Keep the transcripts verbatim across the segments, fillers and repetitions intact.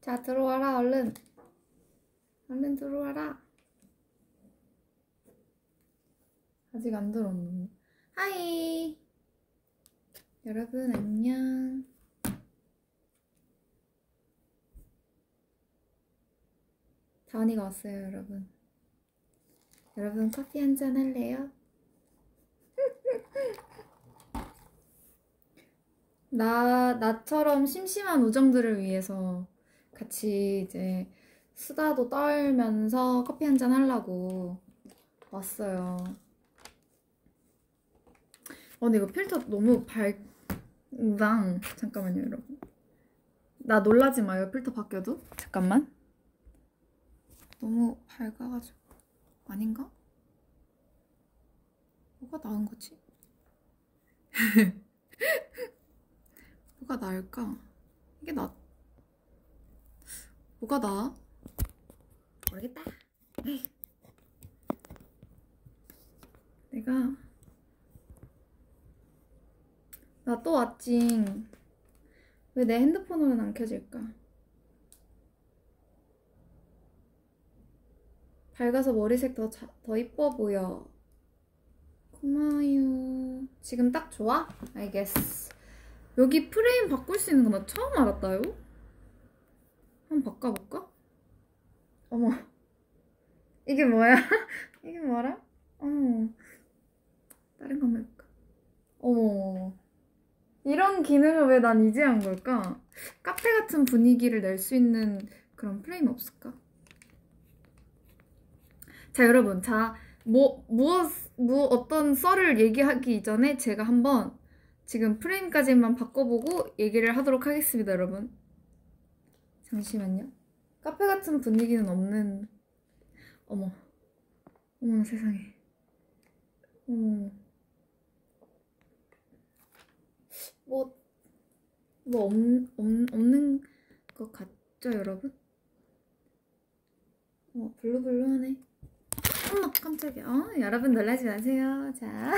자, 들어와라, 얼른. 얼른 들어와라. 아직 안 들어오네. 하이. 여러분, 안녕. 다원이가 왔어요, 여러분. 여러분, 커피 한잔 할래요? 나, 나처럼 심심한 우정들을 위해서 같이 이제 수다도 떨면서 커피 한잔 하려고 왔어요. 어, 근데 이거 필터 너무 밝당. 잠깐만요, 여러분. 나 놀라지 마요, 필터 바뀌어도. 잠깐만. 너무 밝아가지고. 아닌가? 뭐가 나은 거지? 뭐가 나을까? 이게 나 뭐가 나? 모르겠다. 에이. 내가 나 또 왔지. 왜 내 핸드폰으로는 안 켜질까? 밝아서 머리색 더, 자, 더 이뻐 보여. 고마워요. 지금 딱 좋아? 알겠어. 여기 프레임 바꿀 수 있는 거 나 처음 알았다요? 한번 바꿔볼까? 어머. 이게 뭐야? 이게 뭐라? 어머. 다른 거 한번 해볼까? 어머. 이런 기능을 왜 난 이제 한 걸까? 카페 같은 분위기를 낼 수 있는 그런 프레임 없을까? 자, 여러분. 자, 뭐, 무엇, 뭐, 어떤 썰을 얘기하기 이전에 제가 한번 지금 프레임까지만 바꿔보고 얘기를 하도록 하겠습니다, 여러분. 잠시만요. 카페 같은 분위기는 없는... 어머. 어머, 세상에. 어머. 뭐, 뭐 없, 없, 없는 것 같죠, 여러분? 어, 블루블루하네. 어머, 깜짝이야. 어, 여러분 놀라지 마세요. 자.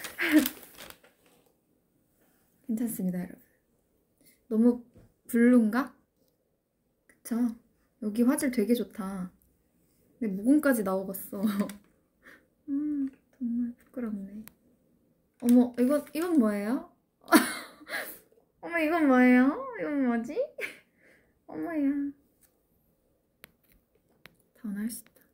괜찮습니다, 여러분. 너무 블루인가? 그쵸? 여기 화질 되게 좋다. 근데 모공까지 나오겠어. 음, 정말 부끄럽네. 어머, 이건, 이건 뭐예요? 어머, 이건 뭐예요? 이건 뭐지? 어머야. 다원할 수 있다.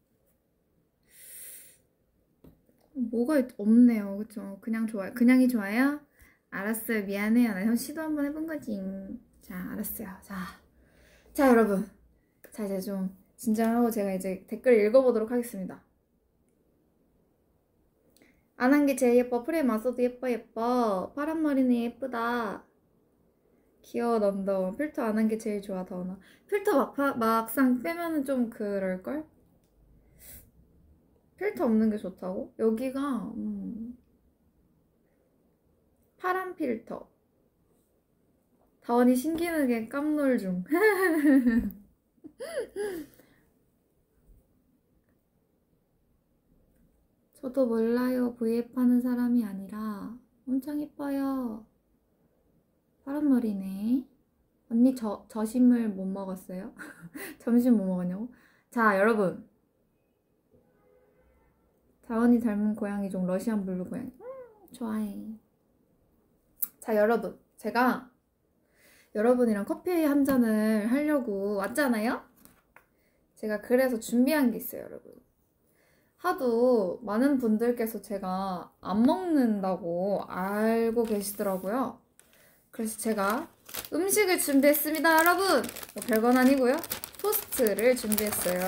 뭐가 있, 없네요. 그쵸? 그냥 좋아요. 그냥이 좋아요? 알았어요. 미안해요. 나 형 시도 한번 해본 거지. 자, 알았어요. 자, 자, 여러분. 자, 이제 좀 진정하고 제가 이제 댓글 읽어보도록 하겠습니다. 안 한 게 제일 예뻐. 프레임 왔어도 예뻐, 예뻐. 파란 머리는 예쁘다. 귀여워, 넘더. 필터 안 한 게 제일 좋아, 더나. 필터 막, 막상 빼면은 좀 그럴걸? 필터 없는 게 좋다고? 여기가 음, 파란 필터. 다원이 신기하게 깜놀 중. 저도 몰라요. 브이에프 하는 사람이 아니라. 엄청 예뻐요. 파란 머리네. 언니 저, 저심을 못 먹었어요? 점심 뭐 먹었냐고? 자, 여러분. 다원이 닮은 고양이 종 러시안 블루 고양이. 음, 좋아해. 자, 여러분. 제가 여러분이랑 커피 한 잔을 하려고 왔잖아요? 제가 그래서 준비한 게 있어요, 여러분. 하도 많은 분들께서 제가 안 먹는다고 알고 계시더라고요. 그래서 제가 음식을 준비했습니다, 여러분! 뭐 별건 아니고요. 토스트를 준비했어요.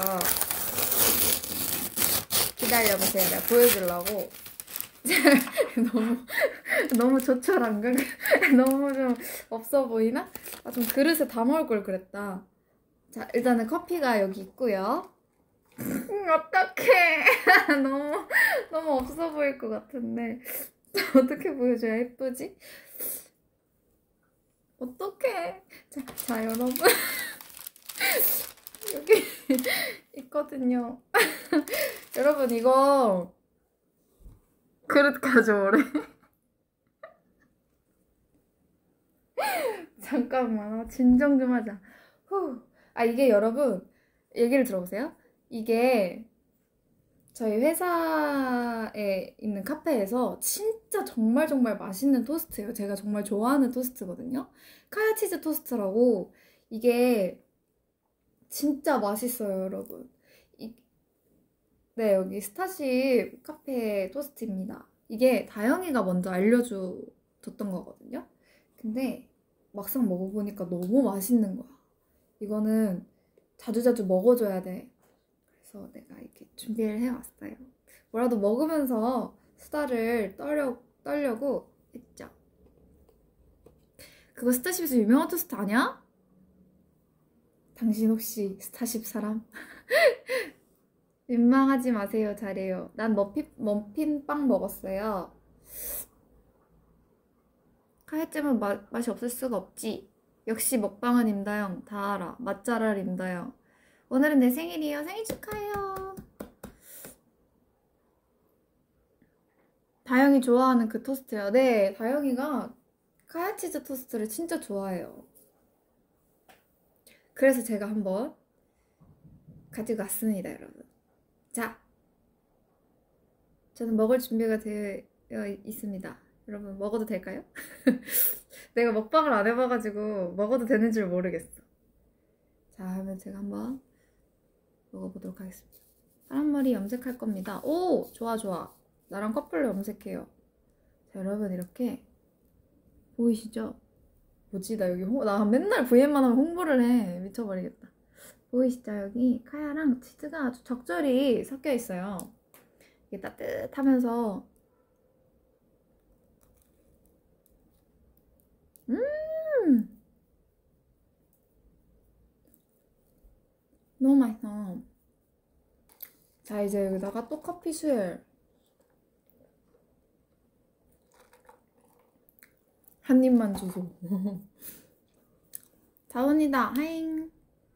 기다려보세요. 내가 보여주려고. 너무 너무 조촐한가? 너무 좀 없어 보이나? 아, 좀 그릇에 담아올 걸 그랬다. 자, 일단은 커피가 여기 있고요. 음, 어떡해. 너무 너무 없어 보일 것 같은데 어떻게 보여줘야 예쁘지? 어떡해. 자, 자 여러분. 여기 있거든요. 여러분, 이거 그릇 가져오래. 잠깐만, 진정 좀 하자. 후. 아, 이게 여러분, 얘기를 들어보세요. 이게 저희 회사에 있는 카페에서 진짜 정말 정말 맛있는 토스트예요. 제가 정말 좋아하는 토스트거든요. 카야 치즈 토스트라고. 이게 진짜 맛있어요, 여러분. 이, 네, 여기 스타쉽 카페 토스트입니다. 이게 다영이가 먼저 알려줬던 거거든요. 근데 막상 먹어보니까 너무 맛있는 거야. 이거는 자주자주 먹어줘야 돼. 그래서 내가 이렇게 준비를 해왔어요. 뭐라도 먹으면서 수다를 떨려, 떨려고 했죠. 그거 스타쉽에서 유명한 토스트 아니야? 당신 혹시 스타쉽 사람? 민망하지 마세요. 잘해요. 난 머핀, 머핀빵 먹었어요. 카야잼은 마, 맛이 없을 수가 없지. 역시 먹방은 임다영. 다 알아. 맛잘알 임다영. 오늘은 내 생일이에요. 생일 축하해요. 다영이 좋아하는 그 토스트요. 네, 다영이가 카야치즈 토스트를 진짜 좋아해요. 그래서 제가 한번 가지고 왔습니다, 여러분. 자, 저는 먹을 준비가 되어 있습니다. 여러분, 먹어도 될까요? 내가 먹방을 안 해봐가지고 먹어도 되는 줄 모르겠어. 자, 그러면 제가 한번 먹어보도록 하겠습니다. 사람머리 염색할 겁니다. 오! 좋아 좋아. 나랑 커플로 염색해요. 자, 여러분 이렇게 보이시죠? 뭐지? 나 여기 홍... 나 맨날 브이엠만 하면 홍보를 해. 미쳐버리겠다. 보이시죠? 여기 카야랑 치즈가 아주 적절히 섞여 있어요. 이게 따뜻하면서 음! 너무 맛있어. 자, 이제 여기다가 또 커피 수혈 한 입만 주소. 다운이다. 하잉.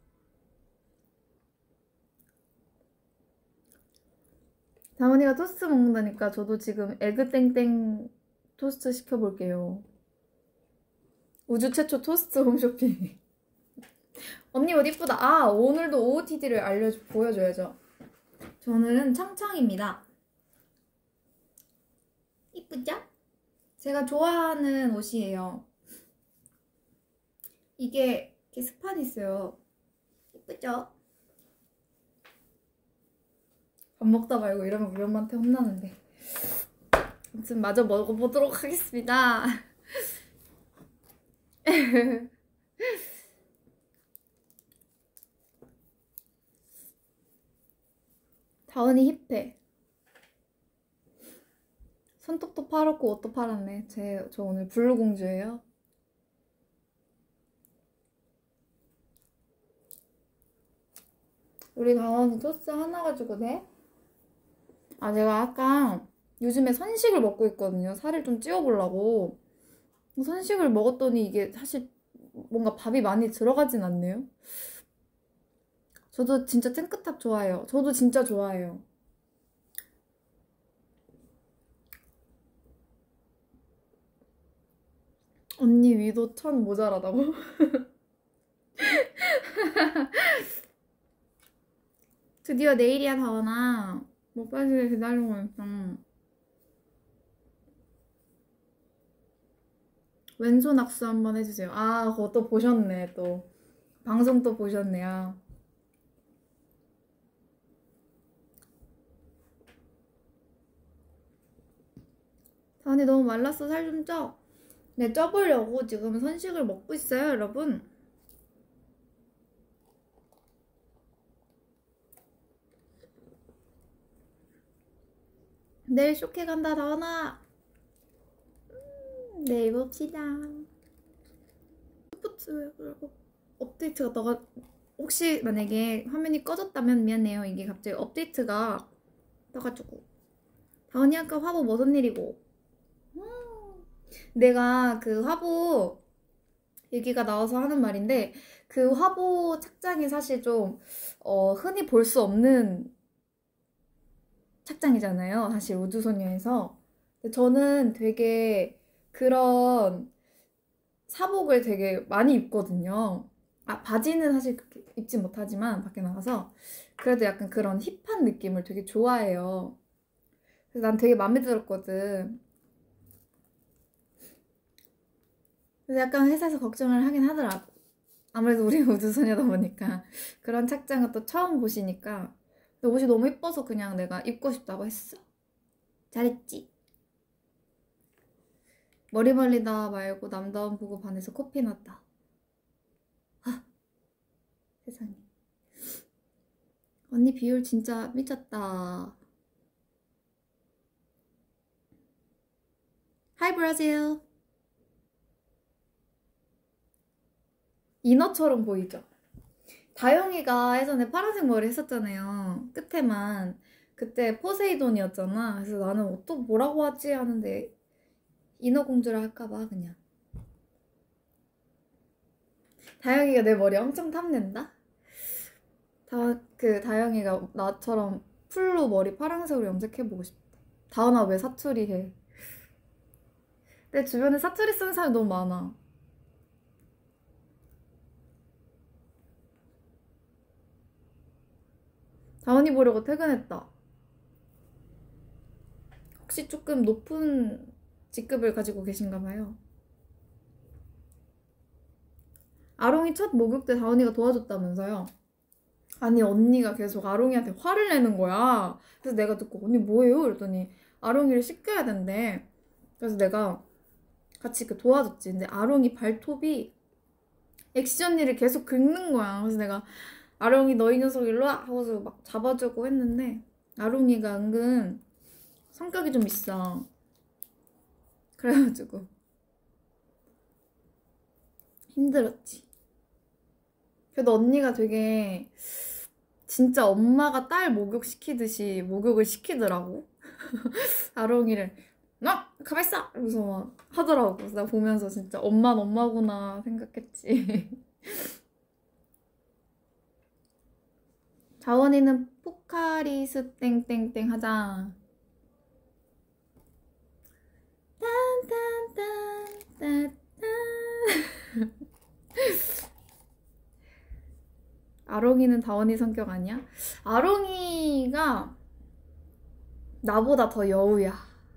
다운이가 토스트 먹는다니까 저도 지금 에그 땡땡 토스트 시켜볼게요. 우주 최초 토스트 홈쇼핑. 언니 옷 이쁘다. 아, 오늘도 오오티디를 알려줘, 보여줘야죠. 저는 청청입니다. 이쁘죠? 제가 좋아하는 옷이에요. 이게 이렇게 스판 있어요. 이쁘죠? 밥 먹다 말고 이러면 우리 엄마한테 혼나는데. 아무튼 마저 먹어보도록 하겠습니다. 다은이 힙해. 손톱도 팔았고 옷도 팔았네. 제, 저 오늘 블루공주예요. 우리 다은이 토스 하나 가지고 돼? 아, 제가 아까 요즘에 선식을 먹고 있거든요. 살을 좀 찌워보려고. 선식을 먹었더니 이게 사실 뭔가 밥이 많이 들어가진 않네요. 저도 진짜 탱크탑 좋아해요. 저도 진짜 좋아해요. 언니 위도 천 모자라다고? 드디어 내일이야, 다원아. 못 빠지게 기다리고 있어. 왼손 악수 한번 해주세요. 아, 그거 또 보셨네, 또. 방송 또 보셨네요. 다원이 너무 말랐어. 살 좀 쪄. 네, 쪄보려고 지금 선식을 먹고 있어요, 여러분. 내일 쇼케 간다, 다원아. 음, 내일 봅시다. 스포츠 업데이트가 나가. 혹시 만약에 화면이 꺼졌다면 미안해요. 이게 갑자기 업데이트가 떠가지고. 다원이 아까 화보 무슨 일이고? 음, 내가 그 화보 얘기가 나와서 하는 말인데, 그 화보 착장이 사실 좀 어, 흔히 볼 수 없는 착장이잖아요. 사실 우주소녀에서. 근데 저는 되게 그런 사복을 되게 많이 입거든요. 아, 바지는 사실 그렇게 입지 못하지만 밖에 나가서 그래도 약간 그런 힙한 느낌을 되게 좋아해요. 그래서 난 되게 마음에 들었거든. 그래서 약간 회사에서 걱정을 하긴 하더라고. 아무래도 우리 우주소녀다 보니까 그런 착장을 또 처음 보시니까. 근데 옷이 너무 예뻐서 그냥 내가 입고 싶다고 했어. 잘했지? 머리 말리다 말고 남다운 보고 반해서 코피 났다. 아, 세상에. 언니 비율 진짜 미쳤다. 하이 브라질. 인어처럼 보이죠? 다영이가 예전에 파란색 머리 했었잖아요. 끝에만. 그때 포세이돈이었잖아. 그래서 나는 어또 뭐라고 하지 하는데 인어공주라 할까봐 그냥. 다영이가 내 머리 엄청 탐낸다? 다, 그 다영이가 나처럼 풀로 머리 파란색으로 염색해보고 싶대. 다은아 왜 사투리 해? 내 주변에 사투리 쓰는 사람이 너무 많아. 다은이 보려고 퇴근했다. 혹시 조금 높은 직급을 가지고 계신가 봐요. 아롱이 첫 목욕 때 다은이가 도와줬다면서요. 아니 언니가 계속 아롱이한테 화를 내는 거야. 그래서 내가 듣고 언니 뭐예요? 이랬더니 아롱이를 씻겨야 된대. 그래서 내가 같이 그 도와줬지. 근데 아롱이 발톱이 엑시 언니를 계속 긁는 거야. 그래서 내가 아롱이 너 이 녀석 일로 와 하고서 막 잡아주고 했는데 아롱이가 은근 성격이 좀 있어. 그래가지고 힘들었지. 그래도 언니가 되게 진짜 엄마가 딸 목욕 시키듯이 목욕을 시키더라고. 아롱이를 너 가만 있어! 이러면서 막 하더라고. 그래서 나 보면서 진짜 엄마는 엄마구나 생각했지. 자원이는 포카리스 땡땡땡 하자. 딴딴딴딴딴. 아롱이는 다원이 성격 아니야? 아롱이가 나보다 더 여우야.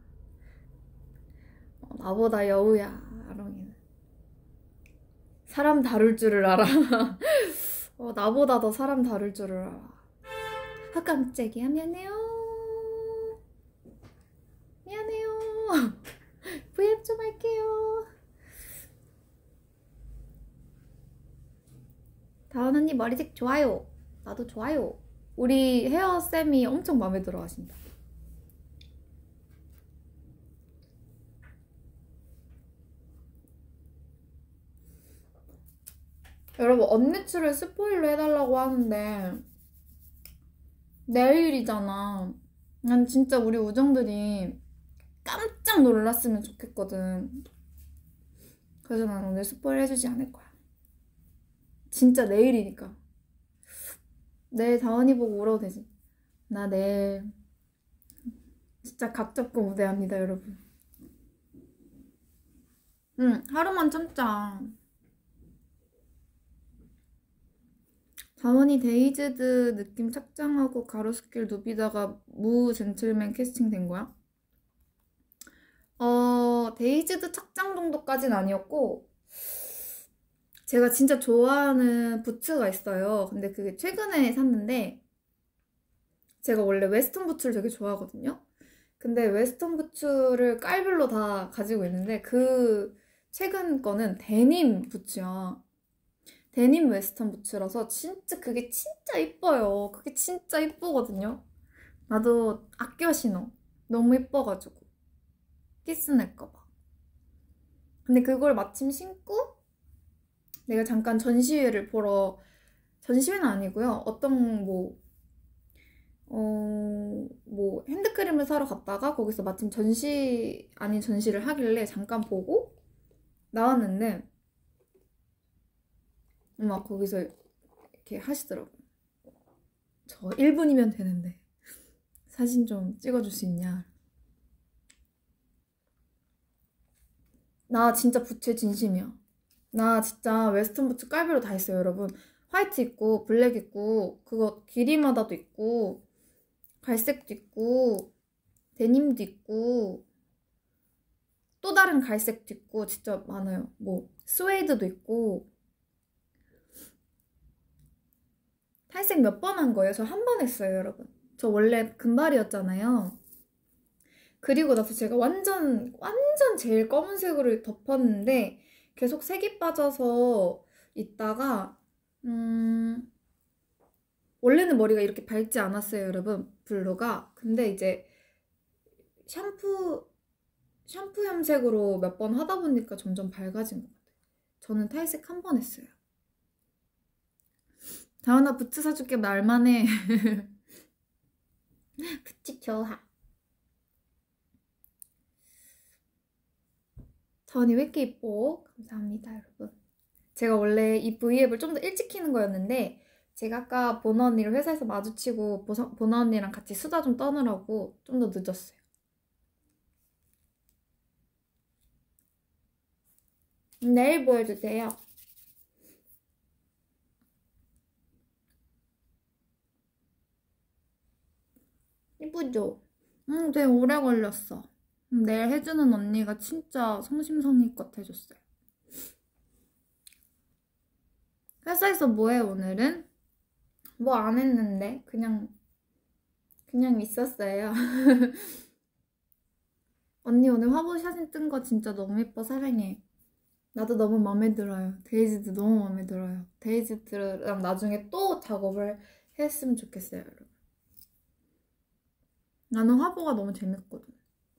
어, 나보다 여우야, 아롱이는. 사람 다룰 줄을 알아. 어, 나보다 더 사람 다룰 줄을 알아. 아, 깜짝이야. 미안해요. 미안해요. 브이앱 좀 할게요. 다은 언니 머리색 좋아요. 나도 좋아요. 우리 헤어쌤이 엄청 마음에 들어 하신다. 여러분 언니추를 스포일러 해달라고 하는데 내일이잖아. 난 진짜 우리 우정들이 깜짝 놀랐으면 좋겠거든. 그래서 난 오늘 스포일 해주지 않을 거야. 진짜 내일이니까. 내일 다원이 보고 울어도 되지. 나 내일 진짜 각 잡고 무대합니다, 여러분. 응, 하루만 참자. 다원이 데이즈드 느낌 착장하고 가로수길 누비다가 무 젠틀맨 캐스팅 된 거야? 어, 데이즈드 착장 정도까진 아니었고 제가 진짜 좋아하는 부츠가 있어요. 근데 그게 최근에 샀는데 제가 원래 웨스턴 부츠를 되게 좋아하거든요. 근데 웨스턴 부츠를 깔별로 다 가지고 있는데 그 최근 거는 데님 부츠야. 데님 웨스턴 부츠라서 진짜 그게 진짜 이뻐요. 그게 진짜 이쁘거든요. 나도 아껴 신어. 너무 이뻐가지고 키스 낼까봐. 근데 그걸 마침 신고 내가 잠깐 전시회를 보러, 전시회는 아니고요. 어떤 뭐 어, 뭐 핸드크림을 사러 갔다가 거기서 마침 전시 아닌 전시를 하길래 잠깐 보고 나왔는데 막 거기서 이렇게 하시더라고. 저 일 분이면 되는데 사진 좀 찍어줄 수 있냐. 나 진짜 부채 진심이야. 나 진짜 웨스턴 부츠 깔비로 다 있어요, 여러분. 화이트 있고 블랙 있고 그거 길이마다도 있고 갈색도 있고 데님도 있고 또 다른 갈색도 있고 진짜 많아요. 뭐 스웨이드도 있고. 탈색 몇 번 한 거예요? 저 한 번 했어요, 여러분. 저 원래 금발이었잖아요. 그리고 나서 제가 완전 완전 제일 검은색으로 덮었는데 계속 색이 빠져서 있다가 음 원래는 머리가 이렇게 밝지 않았어요, 여러분. 블루가. 근데 이제 샴푸 샴푸 염색으로 몇 번 하다 보니까 점점 밝아진 것 같아요. 저는 탈색 한 번 했어요. 다은아 부츠 사줄게. 말만해. 부츠 좋아. 다은이 왜 이렇게 이뻐? 감사합니다, 여러분. 제가 원래 이 브이앱을 좀 더 일찍 키는 거였는데 제가 아까 보나 언니를 회사에서 마주치고 보서, 보나 언니랑 같이 수다 좀 떠느라고 좀 더 늦었어요. 내일 보여주세요. 이쁘죠? 응, 되게 오래 걸렸어. 내일 해주는 언니가 진짜 성심성의껏 해줬어요. 회사에서 뭐해, 오늘은? 뭐 안 했는데 그냥 그냥 있었어요. 언니 오늘 화보 사진 뜬 거 진짜 너무 예뻐. 사랑해. 나도 너무 마음에 들어요. 데이지도 너무 마음에 들어요. 데이지랑 나중에 또 작업을 했으면 좋겠어요, 여러분. 나는 화보가 너무 재밌거든.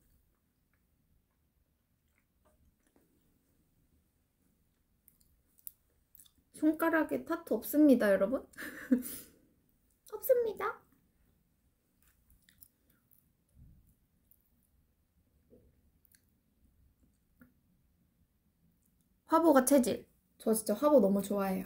손가락에 타투 없습니다, 여러분. 없습니다. 화보가 체질. 저 진짜 화보 너무 좋아해요.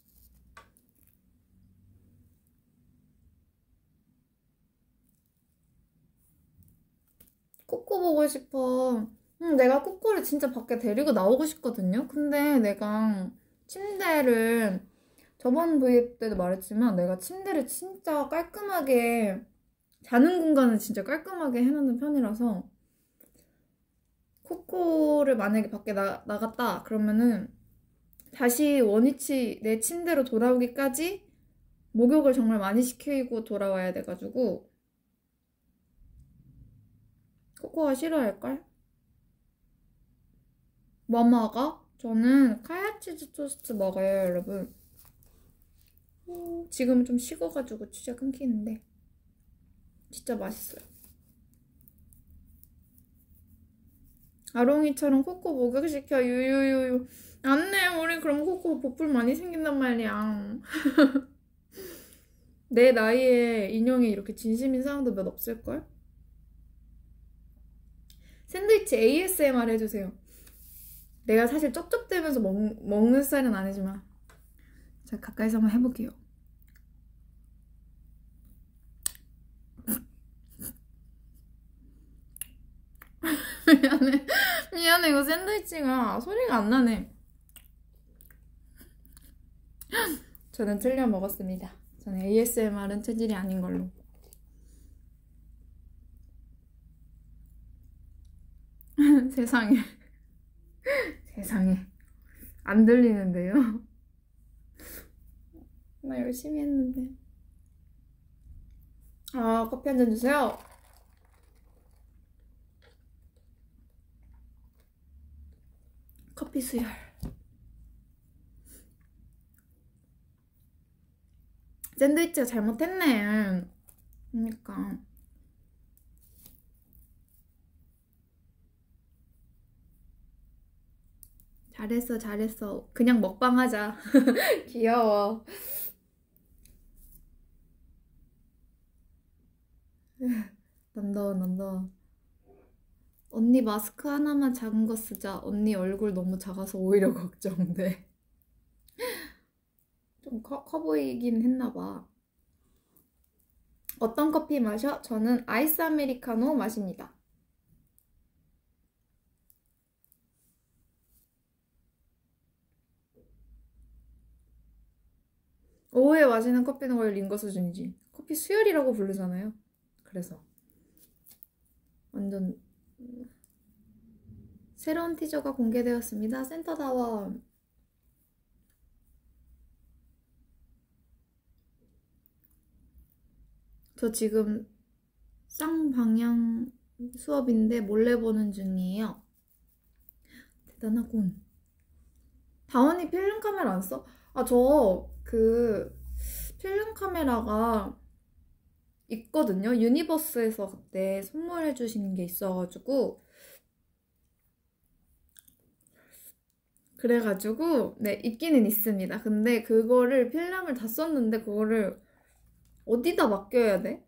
코코 보고 싶어. 응, 내가 코코를 진짜 밖에 데리고 나오고 싶거든요. 근데 내가 침대를 저번 브이앱 때도 말했지만 내가 침대를 진짜 깔끔하게 자는 공간은 진짜 깔끔하게 해놓는 편이라서 코코를 만약에 밖에 나, 나갔다 그러면은 다시 원위치 내 침대로 돌아오기까지 목욕을 정말 많이 시키고 돌아와야 돼가지고 코코가 싫어할걸? 뭐 먹어? 저는 카야치즈 토스트 먹어요, 여러분. 음, 지금은 좀 식어가지고 진짜 끊기는데 진짜 맛있어요. 아롱이처럼 코코 목욕시켜. 유유유유. 안돼, 우리 그럼 코코 보풀 많이 생긴단 말이야. 내 나이에 인형이 이렇게 진심인 사람도 몇 없을걸? 샌드위치 에이에스엠알 해주세요. 내가 사실 쩝쩝대면서 먹, 먹는 스타일은 아니지만 자, 가까이서 한번 해볼게요. 미안해. 미안해. 이거 샌드위치가 소리가 안 나네. 저는 틀려 먹었습니다. 저는 에이에스엠알은 체질이 아닌 걸로. 세상에. 세상에. 안 들리는데요? 나 열심히 했는데. 아, 커피 한 잔 주세요. 커피 수혈. 샌드위치가 잘못했네. 그러니까. 잘했어, 잘했어. 그냥 먹방 하자. 귀여워. 난다, 난다. 언니 마스크 하나만 작은 거 쓰자. 언니 얼굴 너무 작아서 오히려 걱정돼. 좀 커, 커 보이긴 했나봐. 어떤 커피 마셔? 저는 아이스 아메리카노 마십니다. 오후에 마시는 커피는 거의 링거 수준이지. 커피 수혈이라고 부르잖아요. 그래서 완전 새로운 티저가 공개되었습니다. 센터다원. 저 지금 쌍방향 수업인데 몰래 보는 중이에요. 대단하군. 다원이 필름 카메라 안 써? 아, 저 그 필름 카메라가 있거든요. 유니버스에서 그때 선물해 주신 게 있어가지고 그래가지고 네, 있기는 있습니다. 근데 그거를 필름을 다 썼는데 그거를 어디다 맡겨야 돼?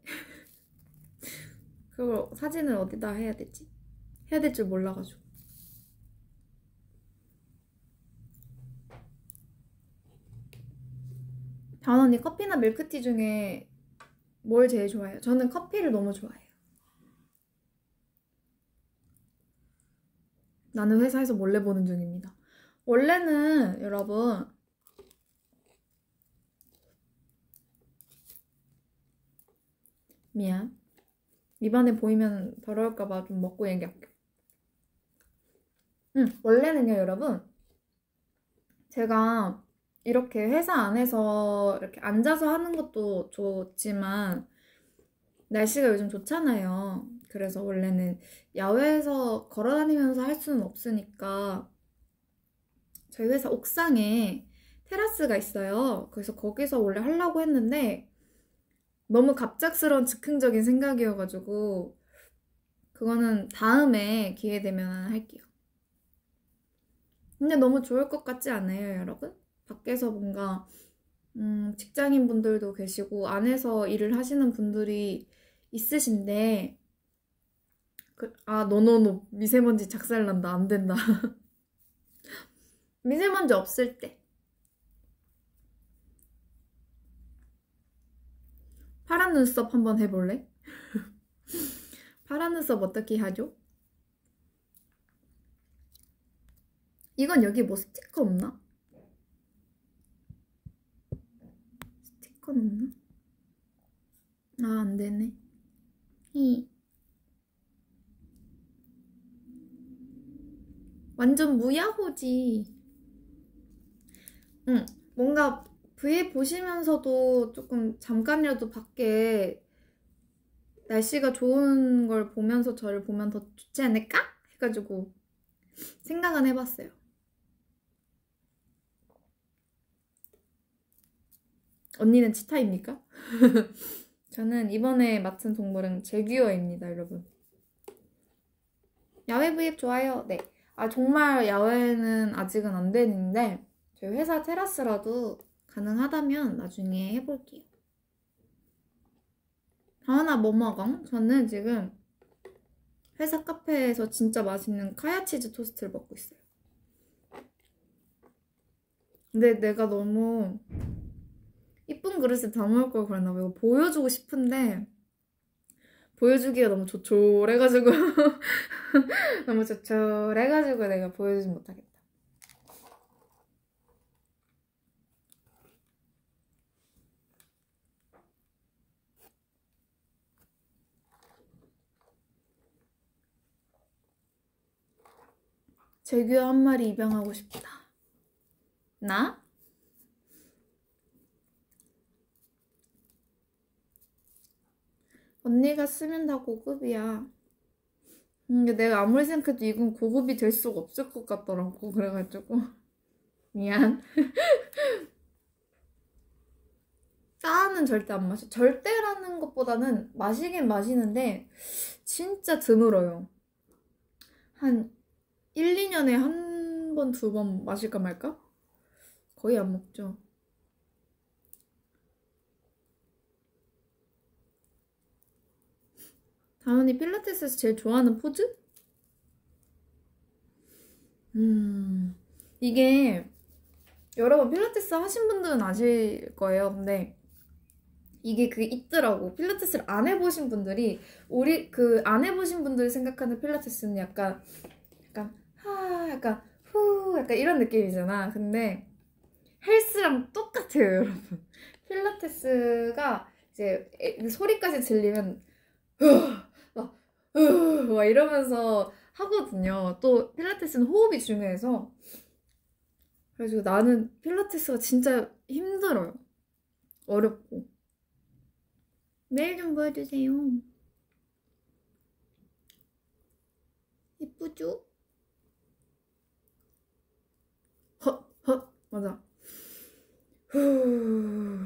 그걸 사진을 어디다 해야 되지? 해야 될 줄 몰라가지고. 다원 언니 커피나 밀크티 중에 뭘 제일 좋아해요? 저는 커피를 너무 좋아해요. 나는 회사에서 몰래 보는 중입니다. 원래는 여러분 미안. 입안에 보이면 더러울까봐 좀 먹고 얘기할게. 응, 원래는요 여러분 제가 이렇게 회사 안에서 이렇게 앉아서 하는 것도 좋지만 날씨가 요즘 좋잖아요. 그래서 원래는 야외에서 걸어다니면서 할 수는 없으니까 저희 회사 옥상에 테라스가 있어요. 그래서 거기서 원래 하려고 했는데 너무 갑작스러운 즉흥적인 생각이어가지고 그거는 다음에 기회 되면 할게요. 근데 너무 좋을 것 같지 않아요, 여러분? 밖에서 뭔가 음, 직장인 분들도 계시고 안에서 일을 하시는 분들이 있으신데 그, 아, 노노노 미세먼지 작살난다. 안 된다. 미세먼지 없을 때 파란 눈썹 한번 해볼래? 파란 눈썹 어떻게 하죠? 이건 여기 뭐 스티커 없나? 스티커는 없나? 아, 안 되네. 히. 완전 무야호지. 응, 뭔가 브이 보시면서도 조금 잠깐이라도 밖에 날씨가 좋은 걸 보면서 저를 보면 더 좋지 않을까? 해가지고 생각은 해봤어요. 언니는 치타입니까? 저는 이번에 맡은 동물은 제규어입니다, 여러분. 야외 브이앱 좋아요. 네. 아, 정말 야외는 아직은 안 되는데 저희 회사 테라스라도 가능하다면 나중에 해볼게요. 다원아 뭐 먹어? 저는 지금 회사 카페에서 진짜 맛있는 카야치즈 토스트를 먹고 있어요. 근데 내가 너무 이쁜 그릇에 담을 걸 그랬나 봐. 이거 보여주고 싶은데 보여주기가 너무 조촐해가지고 너무 조촐해가지고 내가 보여주지 못하겠다. 제규어 한 마리 입양하고 싶다. 나? 언니가 쓰면 다 고급이야. 근데 내가 아무리 생각해도 이건 고급이 될 수가 없을 것 같더라고. 그래가지고 미안. 짜는 절대 안 마셔. 절대라는 것보다는 마시긴 마시는데 진짜 드물어요. 한 일, 이 년에 한 번, 두 번 마실까 말까? 거의 안 먹죠. 다원이 필라테스에서 제일 좋아하는 포즈? 음, 이게 여러분 필라테스 하신 분들은 아실 거예요. 근데 이게 그게 있더라고. 필라테스를 안 해보신 분들이 우리 그 안 해보신 분들이 생각하는 필라테스는 약간 약간 하 약간 후 약간 이런 느낌이잖아. 근데 헬스랑 똑같아요, 여러분. 필라테스가 이제 애- 소리까지 들리면 막, 막 이러면서 하거든요. 또 필라테스는 호흡이 중요해서. 그래가지고 나는 필라테스가 진짜 힘들어요. 어렵고. 내일 좀 보여주세요. 예쁘죠? 헛, 헛, 맞아. 후.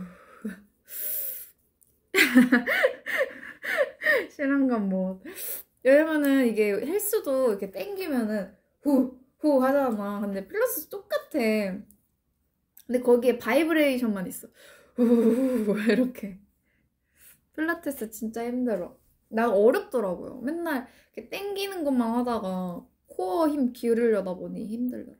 실험감 뭐. 왜냐면은 이게 헬스도 이렇게 땡기면은 후, 후 하잖아. 근데 필라테스 똑같아. 근데 거기에 바이브레이션만 있어. 후, 이렇게. 필라테스 진짜 힘들어. 나 어렵더라고요. 맨날 이렇게 땡기는 것만 하다가 코어 힘 기울이려다 보니 힘들더라.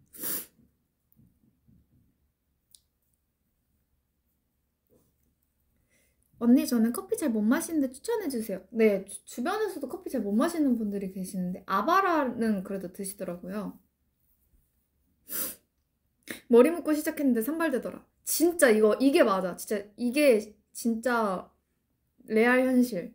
언니 저는 커피 잘 못 마시는데 추천해주세요. 네, 주, 주변에서도 커피 잘 못 마시는 분들이 계시는데 아바라는 그래도 드시더라고요. 머리 묶고 시작했는데 산발되더라. 진짜 이거 이게 맞아. 진짜 이게 진짜 레알 현실.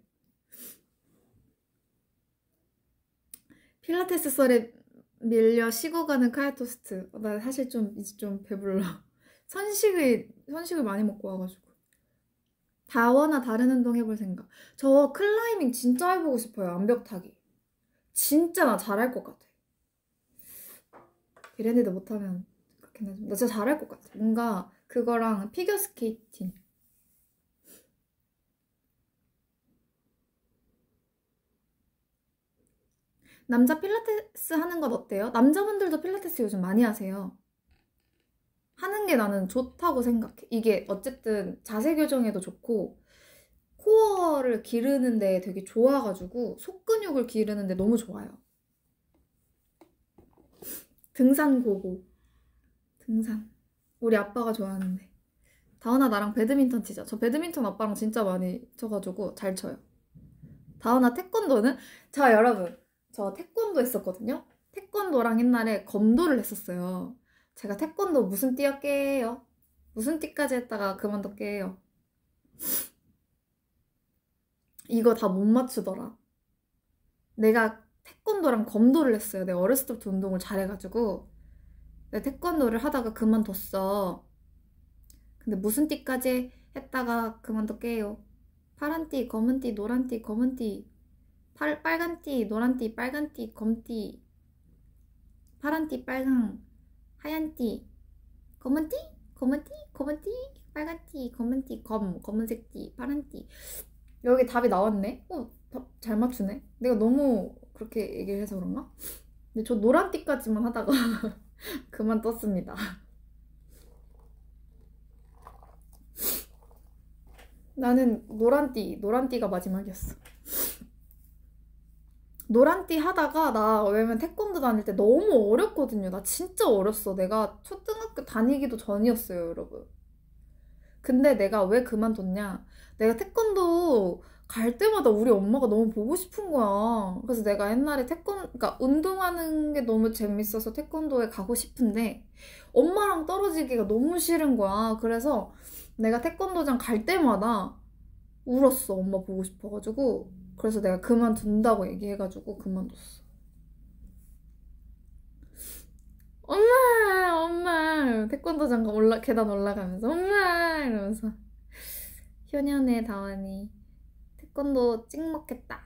필라테스 썰에 밀려 식어가는 카야 토스트. 나 사실 좀 이제 좀 배불러. 선식을 선식을 많이 먹고 와가지고. 다워나 다른 운동 해볼 생각. 저 클라이밍 진짜 해보고 싶어요. 암벽 타기. 진짜 나 잘할 것 같아. 이랬는데 못하면 그렇긴 하지만 나 진짜 잘할 것 같아. 뭔가 그거랑 피겨 스케이팅. 남자 필라테스 하는 건 어때요? 남자분들도 필라테스 요즘 많이 하세요. 하는 게 나는 좋다고 생각해. 이게 어쨌든 자세 교정에도 좋고 코어를 기르는 데 되게 좋아가지고 속근육을 기르는 데 너무 좋아요. 등산 고고. 등산. 우리 아빠가 좋아하는데. 다은아 나랑 배드민턴 치자. 저 배드민턴 아빠랑 진짜 많이 쳐가지고 잘 쳐요. 다은아 태권도는? 자 여러분 저 태권도 했었거든요. 태권도랑 옛날에 검도를 했었어요. 제가 태권도 무슨 띠였게요? 무슨 띠까지 했다가 그만뒀게요. 이거 다 못 맞추더라. 내가 태권도랑 검도를 했어요. 내가 어렸을 때부터 운동을 잘해가지고 내가 태권도를 하다가 그만뒀어. 근데 무슨 띠까지 했다가 그만뒀게요. 파란 띠, 검은 띠, 노란 띠, 검은 띠, 팔, 빨간 띠, 노란 띠, 빨간 띠, 검 띠, 파란 띠, 빨강, 하얀 띠, 검은 띠, 검은 띠, 검은 띠, 빨간 띠, 검은 띠, 검, 검은색 띠, 파란 띠. 여기 답이 나왔네? 어, 답 잘 맞추네? 내가 너무 그렇게 얘기를 해서 그런가? 근데 저 노란 띠까지만 하다가 그만뒀습니다. 나는 노란띠, 노란띠가 마지막이었어. 노란띠 하다가 나 왜냐면 태권도 다닐 때 너무 어렵거든요. 나 진짜 어렸어. 내가 초등학교 다니기도 전이었어요, 여러분. 근데 내가 왜 그만뒀냐? 내가 태권도 갈 때마다 우리 엄마가 너무 보고 싶은 거야. 그래서 내가 옛날에 태권, 그러니까 운동하는 게 너무 재밌어서 태권도에 가고 싶은데 엄마랑 떨어지기가 너무 싫은 거야. 그래서 내가 태권도장 갈 때마다 울었어. 엄마 보고 싶어가지고. 그래서 내가 그만둔다고 얘기해가지고 그만뒀어. 엄마, 엄마. 태권도장 올라 계단 올라가면서 엄마 이러면서 효년의 다원이 태권도 찍먹했다.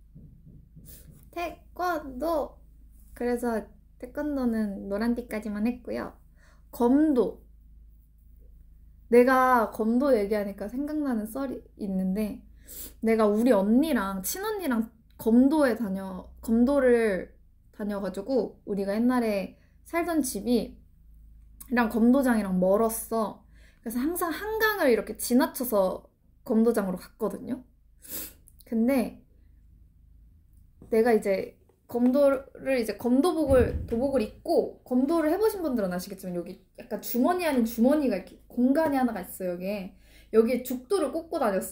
태권도. 그래서 태권도는 노란띠까지만 했고요. 검도. 내가 검도 얘기하니까 생각나는 썰이 있는데 내가 우리 언니랑 친언니랑 검도에 다녀 검도를 다녀가지고 우리가 옛날에 살던 집이 랑 검도장이랑 멀었어. 그래서 항상 한강을 이렇게 지나쳐서 검도장으로 갔거든요. 근데 내가 이제 검도를 이제 검도복을 도복을 입고 검도를 해보신 분들은 아시겠지만 여기 약간 주머니 아닌 주머니가 이렇게 공간이 하나가 있어요. 여기에 여기에 죽도를 꽂고 다녔어.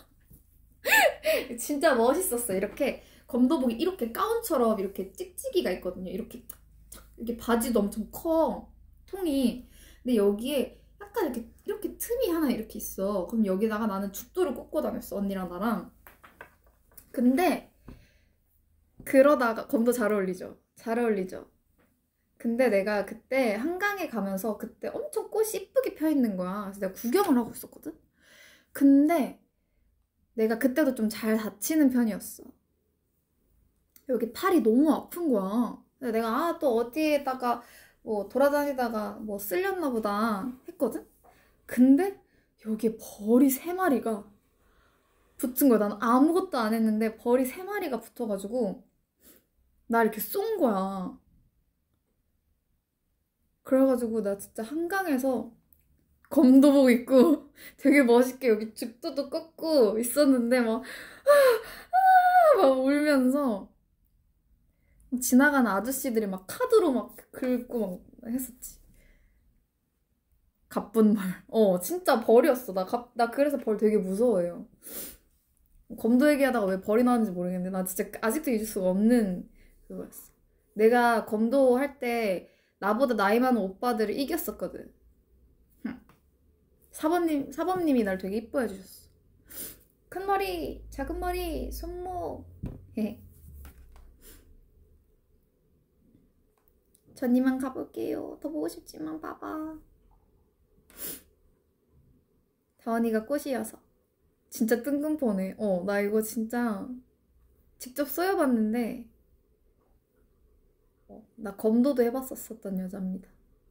진짜 멋있었어. 이렇게 검도복이 이렇게 가운처럼 이렇게 찍찍이가 있거든요. 이렇게 탁 이렇게 바지도 엄청 커 통이. 근데 여기에 약간 약간 이렇게 이렇게 틈이 하나 이렇게 있어. 그럼 여기다가 나는 죽도를 꽂고 다녔어, 언니랑 나랑. 근데 그러다가 검도 잘 어울리죠? 잘 어울리죠? 근데 내가 그때 한강에 가면서 그때 엄청 꽃이 이쁘게 펴있는 거야. 그래서 내가 구경을 하고 있었거든? 근데 내가 그때도 좀 잘 다치는 편이었어. 여기 팔이 너무 아픈 거야. 그래서 내가 아, 또 어디에다가 뭐 돌아다니다가 뭐 쓸렸나 보다 했거든? 근데 여기에 벌이 세 마리가 붙은 거야. 나는 아무것도 안 했는데 벌이 세 마리가 붙어가지고 나 이렇게 쏜 거야. 그래가지고 나 진짜 한강에서 검도복 입고 되게 멋있게 여기 죽도도 꺾고 있었는데 막, 아, 막 울면서 지나가는 아저씨들이 막 카드로 막 긁고 막 했었지. 가쁜 벌. 어, 진짜 벌이었어. 나, 갑, 나 그래서 벌 되게 무서워해요. 검도 얘기하다가 왜 벌이 나왔는지 모르겠는데 나 진짜 아직도 잊을 수가 없는 그거였어. 내가 검도 할 때 나보다 나이 많은 오빠들을 이겼었거든. 사범님, 사범님이 날 되게 이뻐해 주셨어. 큰 머리, 작은 머리, 손목. 해. 전 이만 가볼게요. 더 보고 싶지만 봐봐. 다원이가 꽃이어서. 진짜 뜬금포네. 어, 나 이거 진짜 직접 써여봤는데 어, 나 검도도 해봤었던 여자입니다.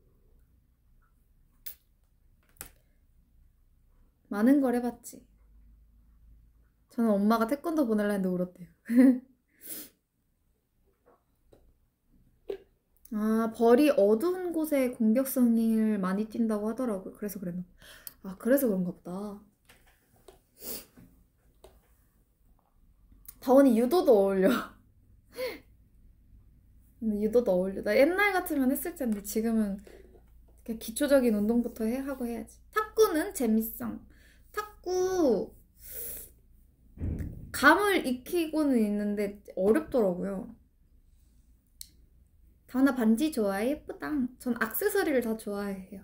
많은 걸 해봤지. 저는 엄마가 태권도 보내려 했는데 울었대요. 아, 벌이 어두운 곳에 공격성을 많이 띈다고 하더라고요. 그래서 그랬나? 아, 그래서 그런가 보다. 다원이 유도도 어울려. 유도도 어울려. 나 옛날 같으면 했을 텐데 지금은 그냥 기초적인 운동부터 해, 하고 해야지. 탁구는 재밌어. 탁구 감을 익히고는 있는데 어렵더라고요. 다원아 반지 좋아해? 예쁘다. 전 액세서리를 다 좋아해요.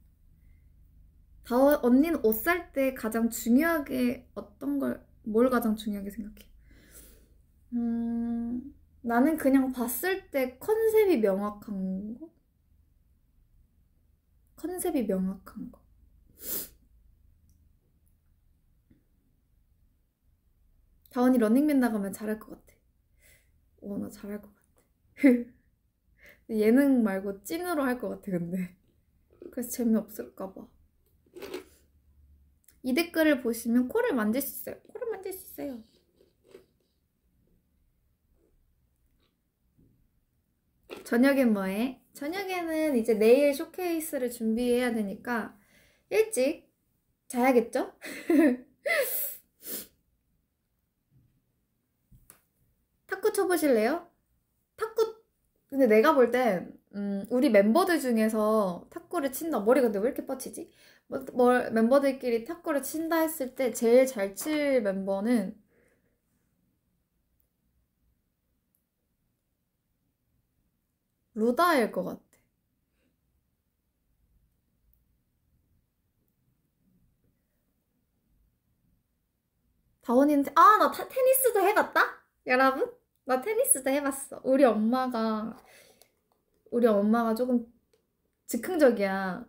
다원 언니는 옷 살 때 가장 중요하게 어떤 걸, 뭘 가장 중요하게 생각해? 음, 나는 그냥 봤을 때 컨셉이 명확한 거? 컨셉이 명확한 거. 다원이 런닝맨 나가면 잘할 것 같아. 어, 나 잘할 것 같아. 예능 말고 찐으로 할 것 같아, 근데. 그래서 재미없을까봐. 이 댓글을 보시면 코를 만질 수 있어요. 코를 만질 수 있어요. 저녁엔 뭐해? 저녁에는 이제 내일 쇼케이스를 준비해야 되니까 일찍 자야겠죠? 탁구 쳐보실래요? 탁구 근데 내가 볼 땐 음, 우리 멤버들 중에서 탁구를 친다. 머리 근데 왜 이렇게 뻗치지? 뭐, 뭐, 멤버들끼리 탁구를 친다 했을 때 제일 잘 칠 멤버는 루다일 것 같아. 다원이는 아, 나 타, 테니스도 해봤다? 여러분? 나 테니스도 해봤어. 우리 엄마가 우리 엄마가 조금 즉흥적이야.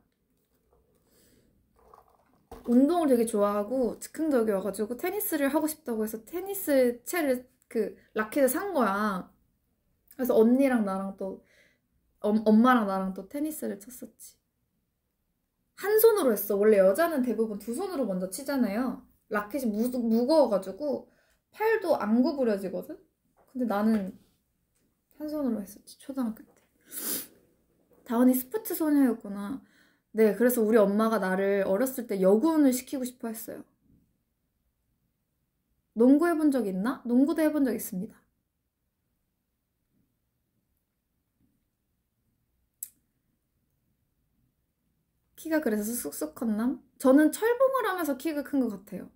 운동을 되게 좋아하고 즉흥적이어가지고 테니스를 하고 싶다고 해서 테니스 채를 그 라켓을 산 거야. 그래서 언니랑 나랑 또 엄, 엄마랑 나랑 또 테니스를 쳤었지. 한 손으로 했어. 원래 여자는 대부분 두 손으로 먼저 치잖아요. 라켓이 무, 무거워가지고 팔도 안 구부려지거든? 근데 나는 한 손으로 했었지, 초등학교 때. 다원이 스포츠 소녀였구나. 네, 그래서 우리 엄마가 나를 어렸을 때 여군을 시키고 싶어 했어요. 농구 해본 적 있나? 농구도 해본 적 있습니다. 키가 그래서 쑥쑥 컸나? 저는 철봉을 하면서 키가 큰 것 같아요.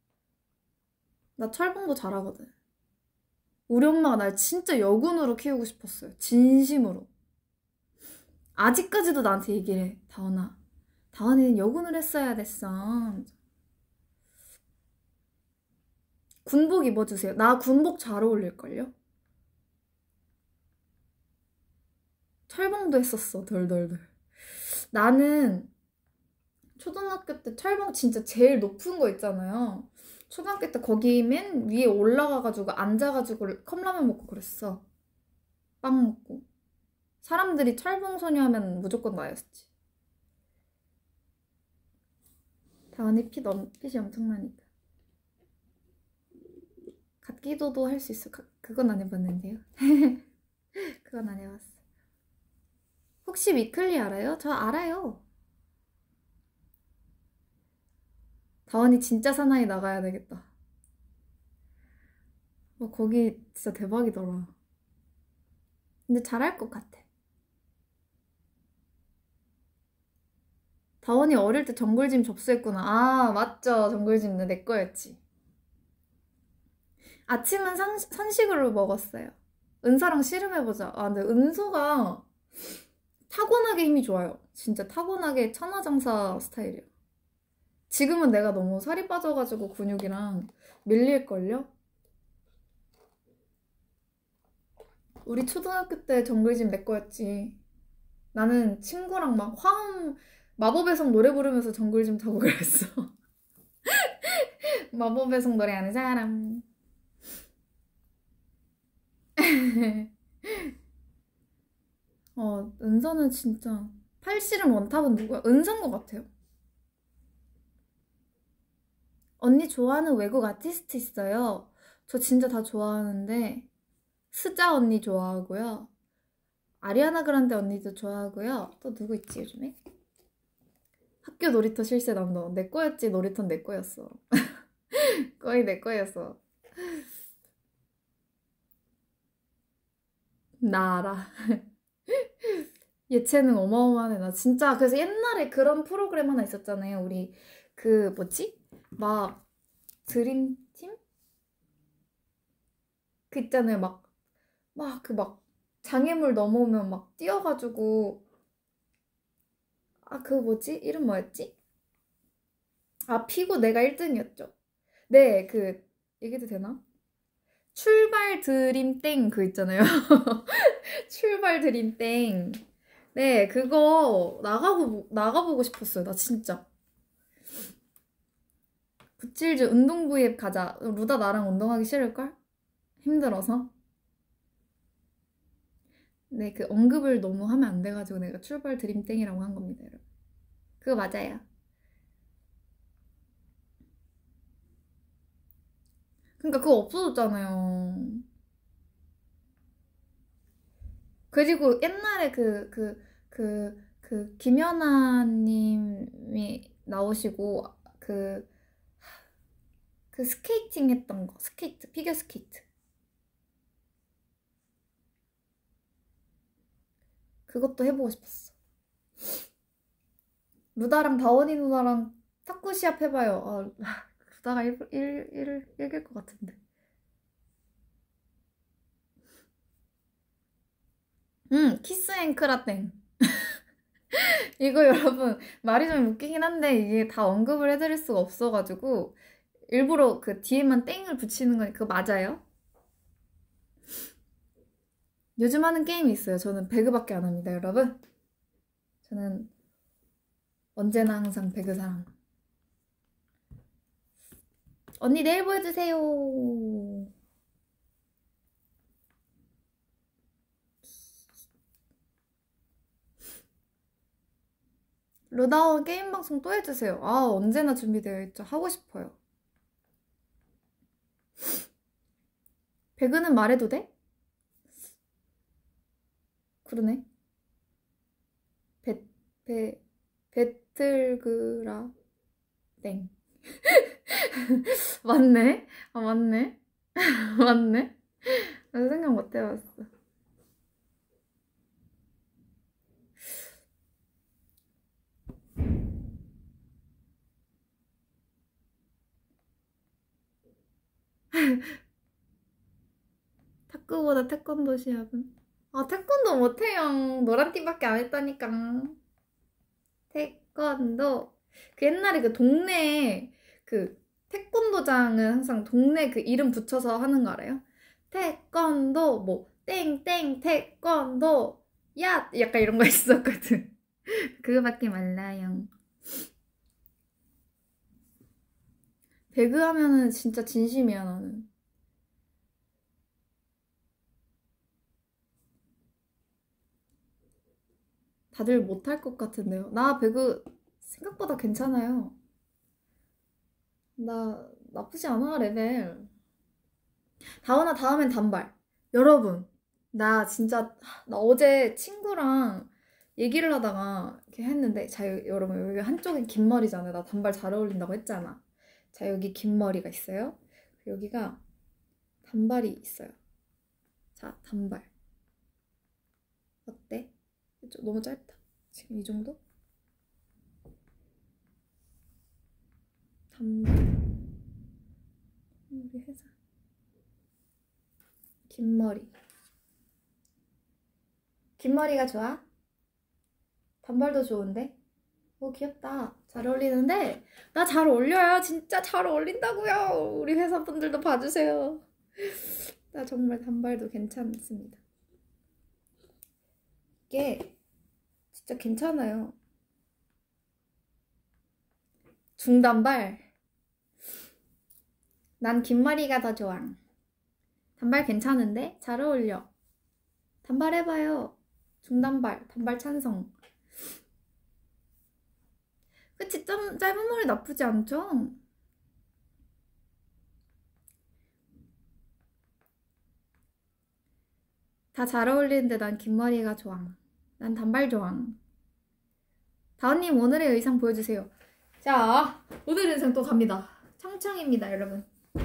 나 철봉도 잘하거든. 우리 엄마가 날 진짜 여군으로 키우고 싶었어요. 진심으로. 아직까지도 나한테 얘기를 해. 다원아, 다은이는 여군을 했어야 됐어. 군복 입어주세요. 나 군복 잘 어울릴걸요? 철봉도 했었어. 덜덜덜. 나는 초등학교 때 철봉 진짜 제일 높은 거 있잖아요. 초등학교 때 거기 맨 위에 올라가가지고 앉아가지고 컵라면 먹고 그랬어. 빵 먹고. 사람들이 철봉소녀 하면 무조건 나였지. 다은이 핏, 엄, 핏이 엄청나니까. 갓기도도 할 수 있어. 가, 그건 안 해봤는데요. 그건 안 해봤어. 혹시 위클리 알아요? 저 알아요. 다원이 진짜 사나이 나가야 되겠다. 어, 거기 진짜 대박이더라. 근데 잘할 것 같아. 다원이 어릴 때 정글짐 접수했구나. 아, 맞죠. 정글짐 내 거였지. 아침은 상, 선식으로 먹었어요. 은서랑 씨름해보자. 아, 근데 은서가 타고나게 힘이 좋아요. 진짜 타고나게 천하장사 스타일이야. 지금은 내가 너무 살이 빠져가지고 근육이랑 밀릴걸요? 우리 초등학교 때 정글짐 내 거였지. 나는 친구랑 막 화음 마법의 성 노래 부르면서 정글짐 타고 그랬어. 마법의 성 노래하는 사람. 어, 은서는 진짜 팔씨름 원탑은 누구야? 은서인 것 같아요. 언니 좋아하는 외국 아티스트 있어요? 저 진짜 다 좋아하는데 스자 언니 좋아하고요. 아리아나 그란데 언니도 좋아하고요. 또 누구 있지 요즘에? 학교 놀이터 실세 남도. 내 거였지. 놀이터는 내 거였어. 거의 내 거였어. 나 알아. 예체능 어마어마하네. 나 진짜 그래서 옛날에 그런 프로그램 하나 있었잖아요. 우리 그 뭐지? 막 드림팀? 그 있잖아요. 막 막 그 막 장애물 넘어오면 막 뛰어가지고 아 그 뭐지? 이름 뭐였지? 아 피구 내가 일 등이었죠. 네, 그 얘기도 되나? 출발 드림 땡 그 있잖아요. 출발 드림 땡. 네, 그거 나가고 나가보고 싶었어요. 나 진짜. 구칠즈 운동 브이앱 가자. 루다 나랑 운동하기 싫을걸? 힘들어서. 네, 그 언급을 너무 하면 안 돼가지고 내가 출발 드림 땡이라고 한 겁니다, 여러분. 그거 맞아요. 그러니까 그거 없어졌잖아요. 그리고 옛날에 그, 그, 그, 그, 김연아님이 나오시고, 그, 그 스케이팅 했던 거, 스케이트, 피겨 스케이트. 그것도 해보고 싶었어. 루다랑 다원이 누나랑 탁구 시합 해봐요. 아, 루다가 일, 일, 일, 이길 것 같은데. 응, 키스 앤 크라땡. 이거 여러분 말이 좀 웃기긴 한데 이게 다 언급을 해드릴 수가 없어가지고 일부러 그 뒤에만 땡을 붙이는 거니 그거 맞아요? 요즘 하는 게임이 있어요. 저는 배그밖에 안 합니다, 여러분. 저는 언제나 항상 배그사랑. 언니 내일 보여주세요. 루다원 게임 방송 또 해주세요. 아, 언제나 준비되어 있죠. 하고 싶어요. 배그는 말해도 돼? 그러네. 배, 배, 배틀그라 땡. 맞네? 아, 맞네? 맞네? 나 생각 못 해봤어. 탁구보다 태권도 시합은? 아, 태권도 못해요. 노란띠밖에 안 했다니까. 태권도. 그 옛날에 그 동네 그 태권도장은 항상 동네 그 이름 붙여서 하는 거 알아요? 태권도 뭐 땡땡 태권도 야 약간 이런 거 있었거든. 그거밖에 몰라요. 배그 하면은 진짜 진심이야 나는. 다들 못할 것 같은데요. 나 배그 생각보다 괜찮아요. 나 나쁘지 않아 레벨. 다원아 다음엔 단발. 여러분 나 진짜 나 어제 친구랑 얘기를 하다가 이렇게 했는데 자 여러분 여기 한쪽엔 긴 머리잖아요. 나 단발 잘 어울린다고 했잖아. 자 여기 긴 머리가 있어요. 여기가 단발이 있어요. 자 단발 어때? 너무 짧다. 지금 이 정도? 단발 우리 회사 긴 머리 긴 머리가 좋아? 단발도 좋은데? 오 귀엽다. 잘 어울리는데 나 잘 어울려요. 진짜 잘 어울린다고요. 우리 회사 분들도 봐주세요. 나 정말 단발도 괜찮습니다. 이게 진짜 괜찮아요. 중단발. 난 긴 머리가 더 좋아. 단발 괜찮은데? 잘 어울려. 단발 해봐요. 중단발, 단발 찬성. 그치? 좀 짧은 머리 나쁘지 않죠? 다 잘 어울리는데 난 긴 머리가 좋아. 난 단발 좋아. 다은님 오늘의 의상 보여주세요. 자, 오늘의 의상 또 갑니다. 청청입니다, 여러분.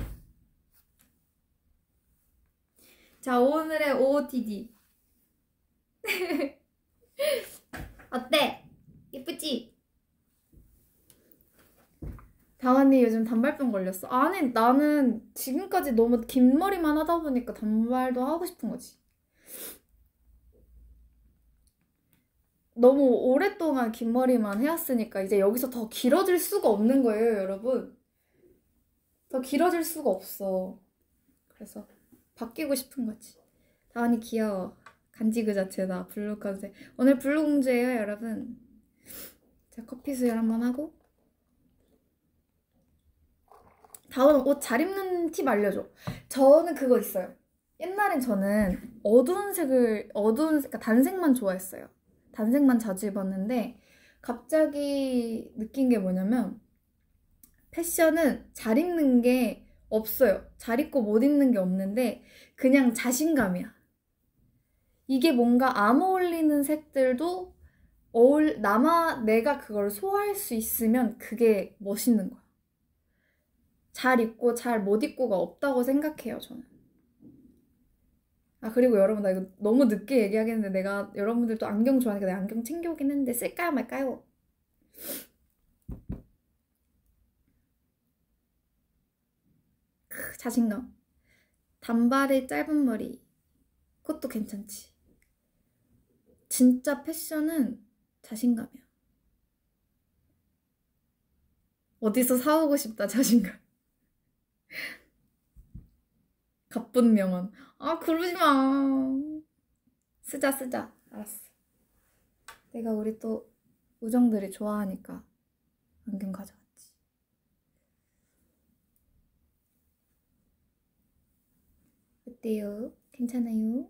자, 오늘의 오오티디. 어때? 예쁘지? 다원이 요즘 단발병 걸렸어? 아니 나는 지금까지 너무 긴 머리만 하다 보니까 단발도 하고 싶은 거지. 너무 오랫동안 긴 머리만 해왔으니까 이제 여기서 더 길어질 수가 없는 거예요, 여러분. 더 길어질 수가 없어. 그래서 바뀌고 싶은 거지. 다원이 귀여워. 간지 그 자체다. 블루 컨셉. 오늘 블루 공주예요, 여러분. 자, 커피 수혈 한번 하고. 다원 옷 잘 입는 팁 알려줘. 저는 그거 있어요. 옛날엔 저는 어두운 색을 어두운 그러니까 단색만 좋아했어요. 단색만 자주 입었는데 갑자기 느낀 게 뭐냐면 패션은 잘 입는 게 없어요. 잘 입고 못 입는 게 없는데 그냥 자신감이야. 이게 뭔가 안 어울리는 색들도 어울 나마 내가 그걸 소화할 수 있으면 그게 멋있는 거야. 잘 입고 잘 못 입고가 없다고 생각해요, 저는. 아 그리고 여러분 나 이거 너무 늦게 얘기하겠는데 내가 여러분들도 안경 좋아하니까 내가 안경 챙겨오긴 했는데 쓸까요 말까요? 크, 자신감. 단발에 짧은 머리 그것도 괜찮지. 진짜 패션은 자신감이야. 어디서 사오고 싶다 자신감. 가쁜 명언. 아 그러지 마. 쓰자 쓰자. 알았어. 내가 우리 또 우정들이 좋아하니까 안경 가져왔지. 어때요? 괜찮아요?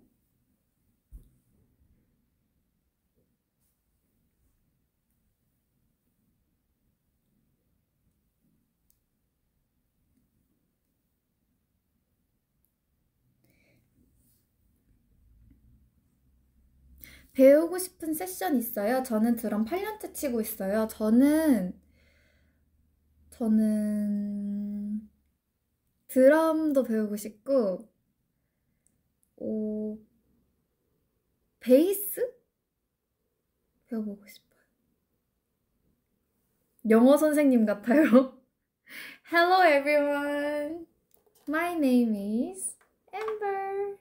배우고 싶은 세션 있어요? 저는 드럼 팔 년째 치고 있어요. 저는 저는 드럼도 배우고 싶고 오, 베이스? 배워보고 싶어요. 영어 선생님 같아요. Hello everyone. My name is Amber.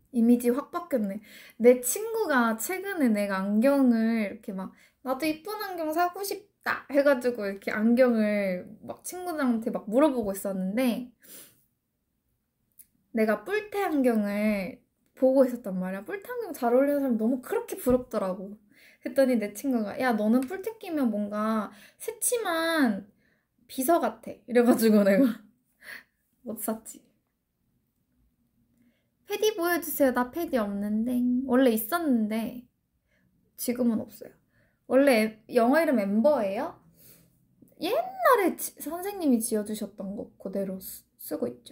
이미지 확 바뀌었네. 내 친구가 최근에 내가 안경을 이렇게 막 나도 이쁜 안경 사고 싶다 해가지고 이렇게 안경을 막 친구들한테 막 물어보고 있었는데 내가 뿔테 안경을 보고 있었단 말이야. 뿔테 안경 잘 어울리는 사람 너무 그렇게 부럽더라고. 했더니 내 친구가 야 너는 뿔테 끼면 뭔가 새침한 비서 같아. 이래가지고 내가 못 샀지. 패디 보여주세요. 나 패디 없는데. 원래 있었는데 지금은 없어요. 원래 영어 이름 엠버예요? 옛날에 지, 선생님이 지어주셨던 거 그대로 쓰, 쓰고 있죠.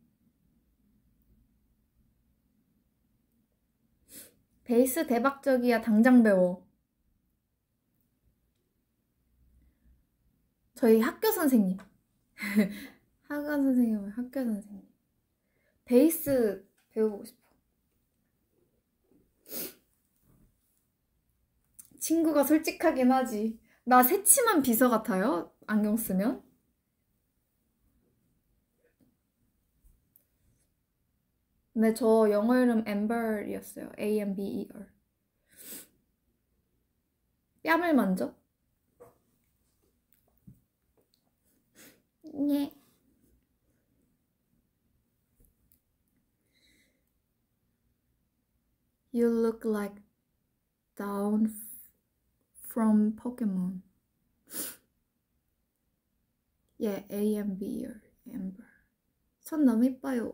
베이스 대박적이야. 당장 배워. 저희 학교 선생님. 학교 선생님은 학교 선생님. 베이스 배워보고 싶어. 친구가 솔직하긴 하지. 나 새침한 비서 같아요? 안경 쓰면? 네, 저 영어 이름 엠버이었어요. A M B E R. 뺨을 만져? 네. You look like Dawn from Pokemon. 예, A M B E R. Amber. 손 너무 이뻐요.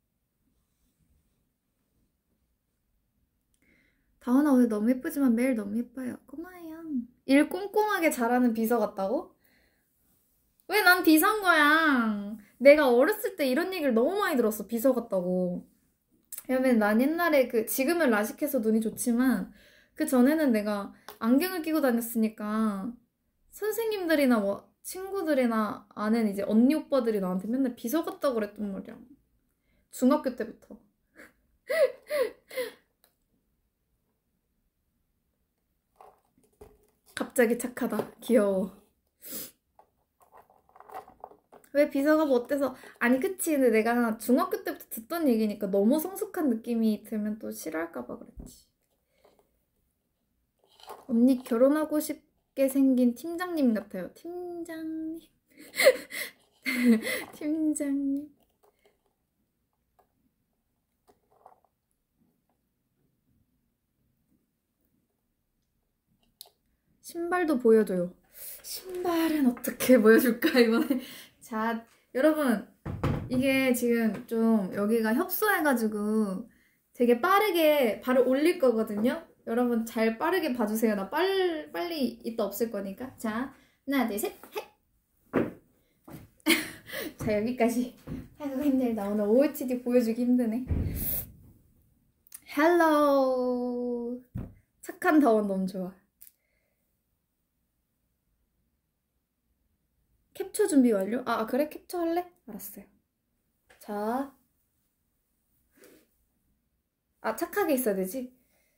다은아 오늘 너무 예쁘지만 매일 너무 예뻐요. 고마워요. 일 꼼꼼하게 잘하는 비서 같다고? 왜 난 비서인 거야? 내가 어렸을 때 이런 얘기를 너무 많이 들었어. 비서 같다고. 왜냐면 난 옛날에 그 지금은 라식해서 눈이 좋지만 그 전에는 내가 안경을 끼고 다녔으니까 선생님들이나 뭐 친구들이나 아는 이제 언니 오빠들이 나한테 맨날 비서 같다고 그랬단 말이야. 중학교 때부터. 갑자기 착하다. 귀여워. 왜 비서가 뭐 어때서? 아니 그치. 근데 내가 중학교 때부터 듣던 얘기니까 너무 성숙한 느낌이 들면 또 싫어할까봐 그랬지. 언니 결혼하고 싶게 생긴 팀장님 같아요. 팀장님. 팀장님. 신발도 보여줘요. 신발은 어떻게 보여줄까 이번에. 자 여러분 이게 지금 좀 여기가 협소해가지고 되게 빠르게 바로 올릴 거거든요. 여러분 잘 빠르게 봐주세요. 나 빨, 빨리 이따 없을 거니까. 자 하나 둘 셋 헷. 자 여기까지. 아이고 힘들다. 오늘 오오티디 보여주기 힘드네. 헬로우. 착한 다원 너무 좋아. 캡처 준비 완료? 아 그래? 캡처 할래? 알았어요. 자. 아 착하게 있어야 되지?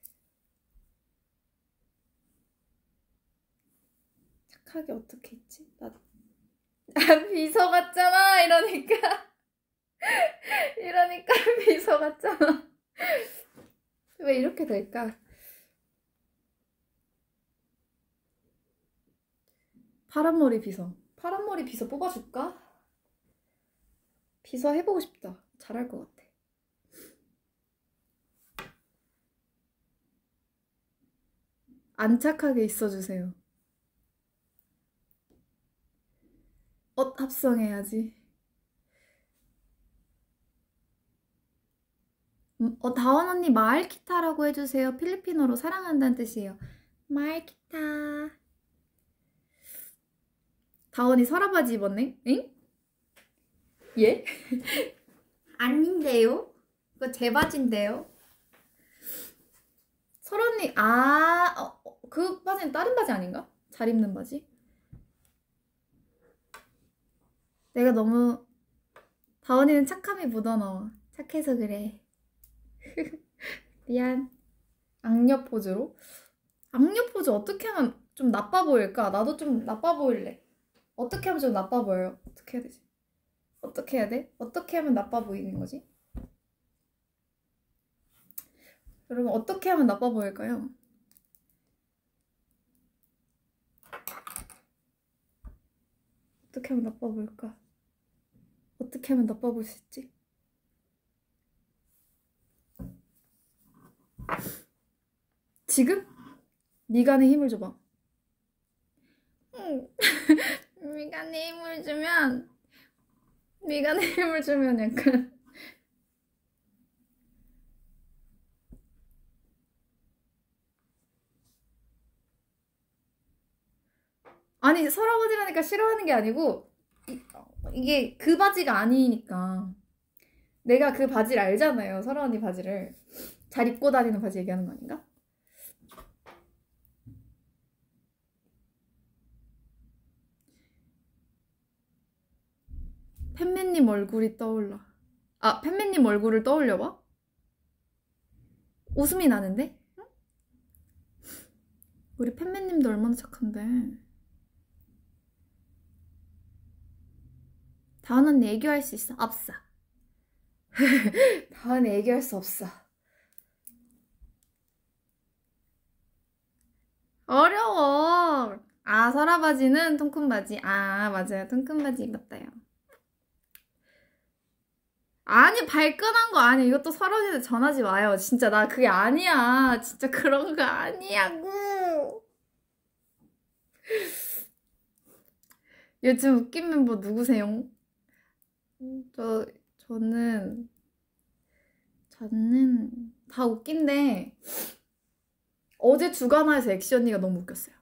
착하게 어떻게 있지? 나 아, 비서 같잖아 이러니까 이러니까 비서 같잖아. 왜 이렇게 될까? 파란머리 비서. 파란머리 비서 뽑아줄까? 비서 해보고 싶다. 잘할 것 같아. 안 착하게 있어주세요. 옷 합성해야지. 음, 어, 다원 언니 마알키타라고 해주세요. 필리핀어로 사랑한다는 뜻이에요. 마알키타. 다원이 서라바지 입었네? 응? 예? 아닌데요? 그거 제 바지인데요? 설언니 아... 어, 그 바지는 다른 바지 아닌가? 잘 입는 바지? 내가 너무... 다원이는 착함이 묻어나와. 착해서 그래. 미안. 악녀 포즈로? 악녀 포즈 어떻게 하면 좀 나빠 보일까? 나도 좀 나빠 보일래. 어떻게 하면 좀 나빠 보여요? 어떻게 해야 되지? 어떻게 해야 돼? 어떻게 하면 나빠 보이는 거지? 여러분 어떻게 하면 나빠 보일까요? 어떻게 하면 나빠 보일까? 어떻게 하면 나빠 보일 수 있지? 지금? 미간에 힘을 줘봐. 응. 미간에 힘을 주면 미간에 힘을 주면 약간 아니 서라바지라니까 싫어하는 게 아니고 이, 이게 그 바지가 아니니까 내가 그 바지를 알잖아요. 설아 언니 바지를 잘 입고 다니는 바지 얘기하는 거 아닌가? 팬매님 얼굴이 떠올라. 아, 팬매님 얼굴을 떠올려봐? 웃음이 나는데? 응? 우리 팬매님도 얼마나 착한데. 다은 언니 애교할 수 있어? 없어. 다은 애교할 수 없어. 어려워. 아, 설아 바지는 통큰 바지. 아, 맞아요. 통큰 바지 입었다요. 아니, 발끈한 거 아니야. 이것도 설아 언니한테 전하지 마요. 진짜 나 그게 아니야. 진짜 그런 거 아니야고. 요즘 웃긴 멤버 누구세요? 저, 저는, 저는 다 웃긴데, 어제 주간화에서 엑시 언니가 너무 웃겼어요.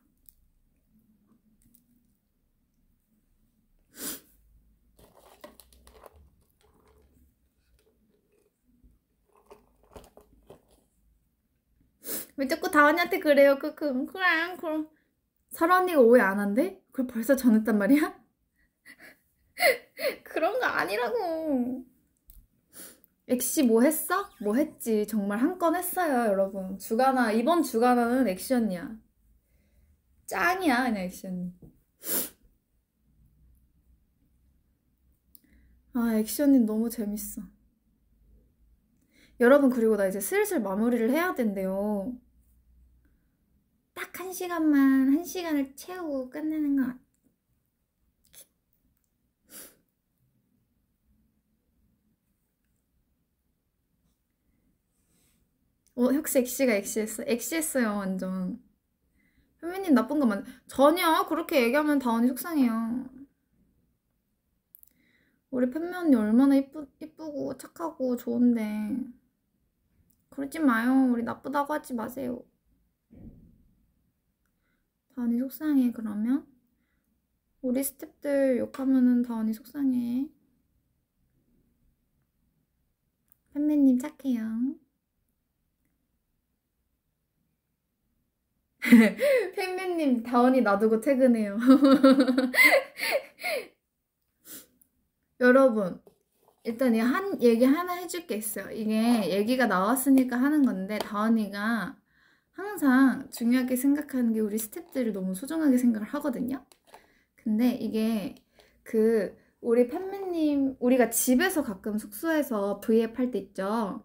왜 자꾸 다은이한테 그래요? 그, 그, 그래, 그럼. 설아 언니가 오해 안 한대? 그걸 벌써 전했단 말이야? 그런 거 아니라고. 엑시 뭐 했어? 뭐 했지. 정말 한 건 했어요, 여러분. 주간화, 이번 주간화는 엑시 언니야. 짱이야, 그냥 엑시 언니. 아, 엑시 언니 너무 재밌어. 여러분, 그리고 나 이제 슬슬 마무리를 해야 된대요. 딱 한 시간만, 한 시간을 채우고 끝내는 거 같아. 어, 혹시 엑시가 엑시했어? 엑시했어요, 완전. 현미님 나쁜 거 맞... 전혀 그렇게 얘기하면 다은이 속상해요. 우리 팬미 언니 얼마나 이쁘, 이쁘고 착하고 좋은데. 그러지 마요. 우리 나쁘다고 하지 마세요. 다은이 속상해, 그러면? 우리 스탭들 욕하면은 다은이 속상해. 팬미님 착해요. 팬미님 다은이 놔두고 퇴근해요. 여러분, 일단 이 한 얘기 하나 해줄 게 있어요. 이게 얘기가 나왔으니까 하는 건데, 다은이가 항상 중요하게 생각하는 게 우리 스태프들을 너무 소중하게 생각을 하거든요. 근데 이게 그 우리 팬매님, 우리가 집에서 가끔 숙소에서 브이앱 할 때 있죠.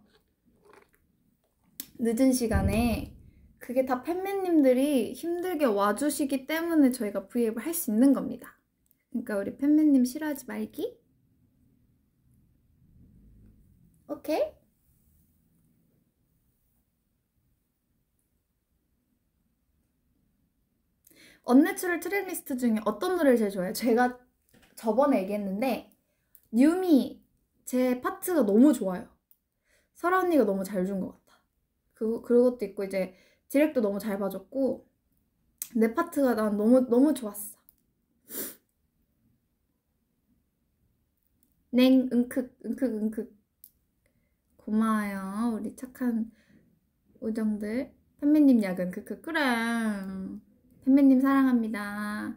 늦은 시간에 그게 다 팬매님들이 힘들게 와주시기 때문에 저희가 브이앱을 할 수 있는 겁니다. 그러니까 우리 팬매님 싫어하지 말기. 오케이? 언내추럴 트랙리스트 중에 어떤 노래를 제일 좋아해요? 제가 저번에 얘기했는데 뉴미 제 파트가 너무 좋아요. 설아 언니가 너무 잘 준 것 같아. 그, 그것도 있고 이제 디렉도 너무 잘 봐줬고 내 파트가 난 너무 너무 좋았어. 냉 응크 응크 응크 고마워요. 우리 착한 우정들. 팬매님 야근 크크 그래. 팬매님 사랑합니다.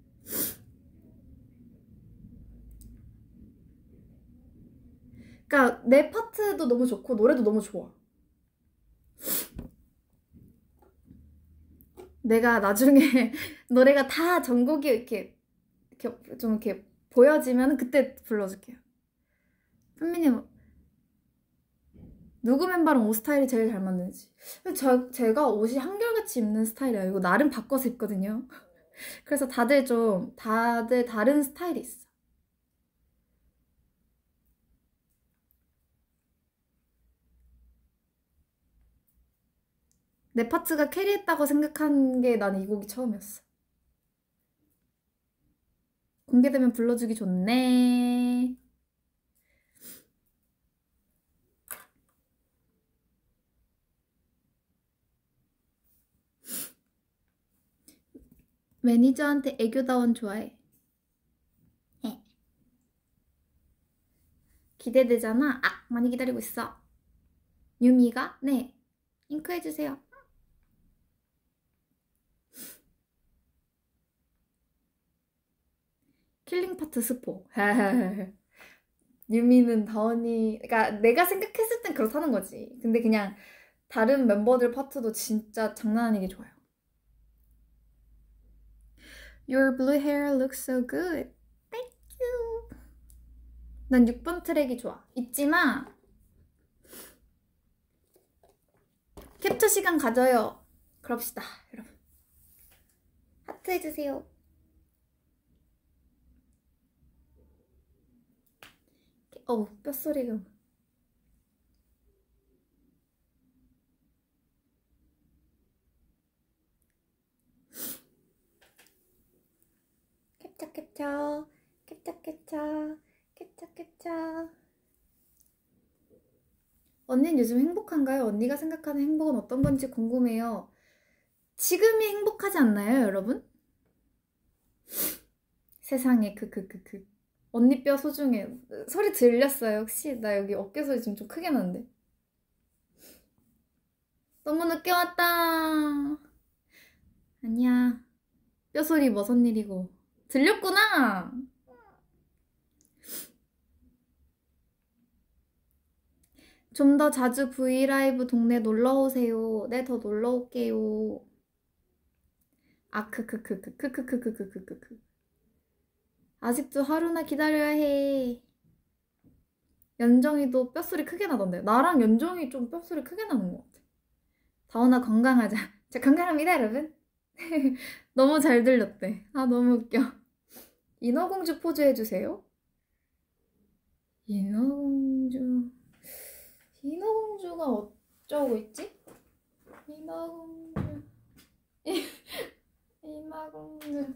그러니까 내 파트도 너무 좋고 노래도 너무 좋아. 내가 나중에 노래가 다 전곡이 이렇게, 이렇게 좀 이렇게 보여지면 그때 불러줄게요. 팬미님 누구 멤버랑 옷 스타일이 제일 잘 맞는지. 저, 제가 옷이 한결같이 입는 스타일이에요. 이거 나름 바꿔서 입거든요. 그래서 다들 좀 다들 다른 스타일이 있어. 내 파트가 캐리했다고 생각한 게 난 이 곡이 처음이었어. 공개되면 불러주기 좋네. 매니저한테 애교다운 좋아해. 에. 기대되잖아. 아, 많이 기다리고 있어. 유미가? 네. 잉크해주세요. 킬링 파트 스포. 유미는 다원이, 그러니까 내가 생각했을 땐 그렇다는 거지. 근데 그냥 다른 멤버들 파트도 진짜 장난 아니게 좋아요. Your blue hair looks so good. Thank you. 난 육 번 트랙이 좋아. 있지만 캡처 시간 가져요. 그럽시다, 여러분. 하트 해주세요. 어우, 뼛소리가. 캡처 캡처 캡처 캡처 캡처 캡처. 언니는 요즘 행복한가요? 언니가 생각하는 행복은 어떤 건지 궁금해요. 지금이 행복하지 않나요, 여러분? 세상에 크크크크. 언니 뼈 소중해. 소리 들렸어요 혹시? 나 여기 어깨 소리 지금 좀 크게 나는데. 너무 늦게 왔다. 아니야, 뼈 소리 무슨 일이고. 들렸구나. 좀 더 자주 브이라이브 동네 놀러오세요. 네, 더 놀러올게요. 아, 크크크크크크크크크크크크. 아직도 하루나 기다려야 해. 연정이도 뼛소리 크게 나던데. 나랑 연정이 좀 뼛소리 크게 나는 것 같아. 다원아 건강하자. 저 건강합니다, 여러분. 너무 잘 들렸대. 아, 너무 웃겨. 인어공주 포즈 해주세요. 인어공주. 인어공주가 어쩌고 있지? 인어공주. 인어공주.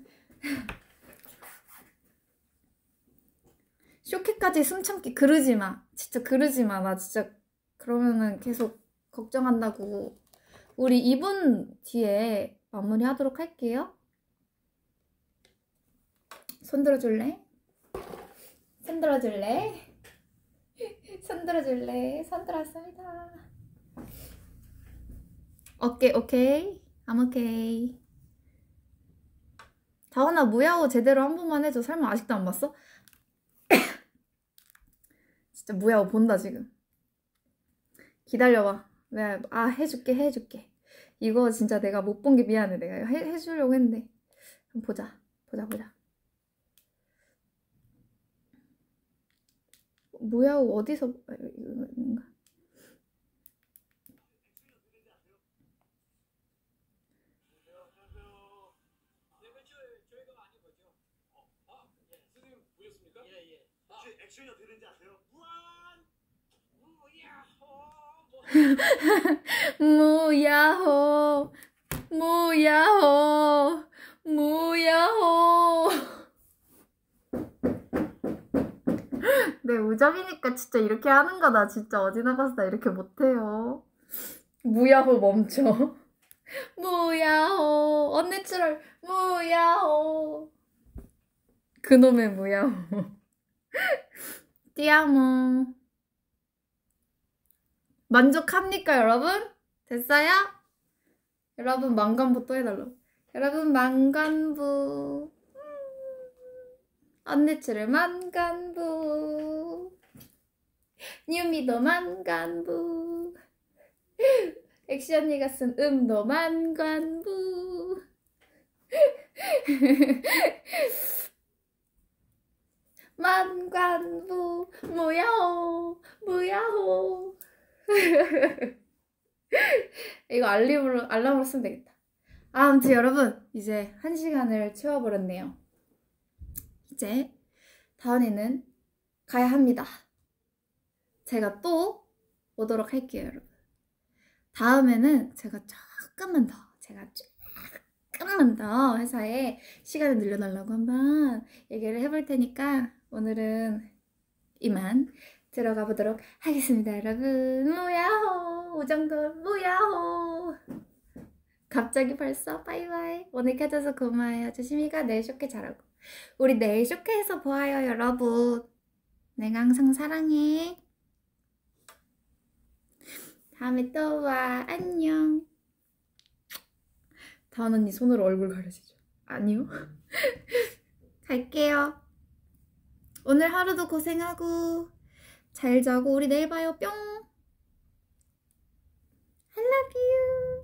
쇼케까지 숨 참기. 그러지 마. 진짜 그러지 마. 나 진짜 그러면은 계속 걱정한다고. 우리 이 분 뒤에 마무리 하도록 할게요. 손 들어줄래? 손 들어줄래? 손 들어줄래? 손 들었습니다. 오케이, 오케이. I'm okay. 다원아, 무야호 제대로 한 번만 해줘. 설마 아직도 안 봤어? 진짜 무야호 본다 지금. 기다려봐. 내가 아 해줄게 해줄게. 이거 진짜 내가 못 본 게 미안해. 내가 해, 해주려고 했는데. 한번 보자. 보자 보자. 무야호 어디서 아, 이건가? 액션이 어떻게 되는지 아세요? 무야호 무야호 무야호. 네, 우정이니까 진짜 이렇게 하는 거다. 진짜 어디 나가서 나 이렇게 못해요. 무야호 멈춰. 무야호 언니처럼 무야호. 그놈의 무야호. 띠아모. 만족합니까, 여러분? 됐어요? 여러분, 만관부 또 해달라. 여러분, 만관부. 언니츠를 만관부. 유미도 만관부. 엑시 언니가 쓴 음도 만관부. 만관부. 무야호 무야호. 이거 알림으로, 알람으로 쓰면 되겠다. 아, 아무튼 여러분, 이제 한 시간을 채워버렸네요. 이제 다은이는 가야 합니다. 제가 또 오도록 할게요, 여러분. 다음에는 제가 조금만 더, 제가 조금만 더 회사에 시간을 늘려달라고 한번 얘기를 해볼 테니까 오늘은 이만 들어가 보도록 하겠습니다, 여러분. 무야호! 우정도 무야호! 갑자기 벌써 바이바이. 오늘 켜줘서 고마워요. 조심히 가. 내일 쇼케 잘하고. 우리 내일 쇼케에서 보아요, 여러분. 내가 항상 사랑해. 다음에 또 와. 안녕. 다은 언니 손으로 얼굴 가려주죠. 아니요. 갈게요. 오늘 하루도 고생하고 잘 자고 우리 내일 봐요. 뿅. I love you.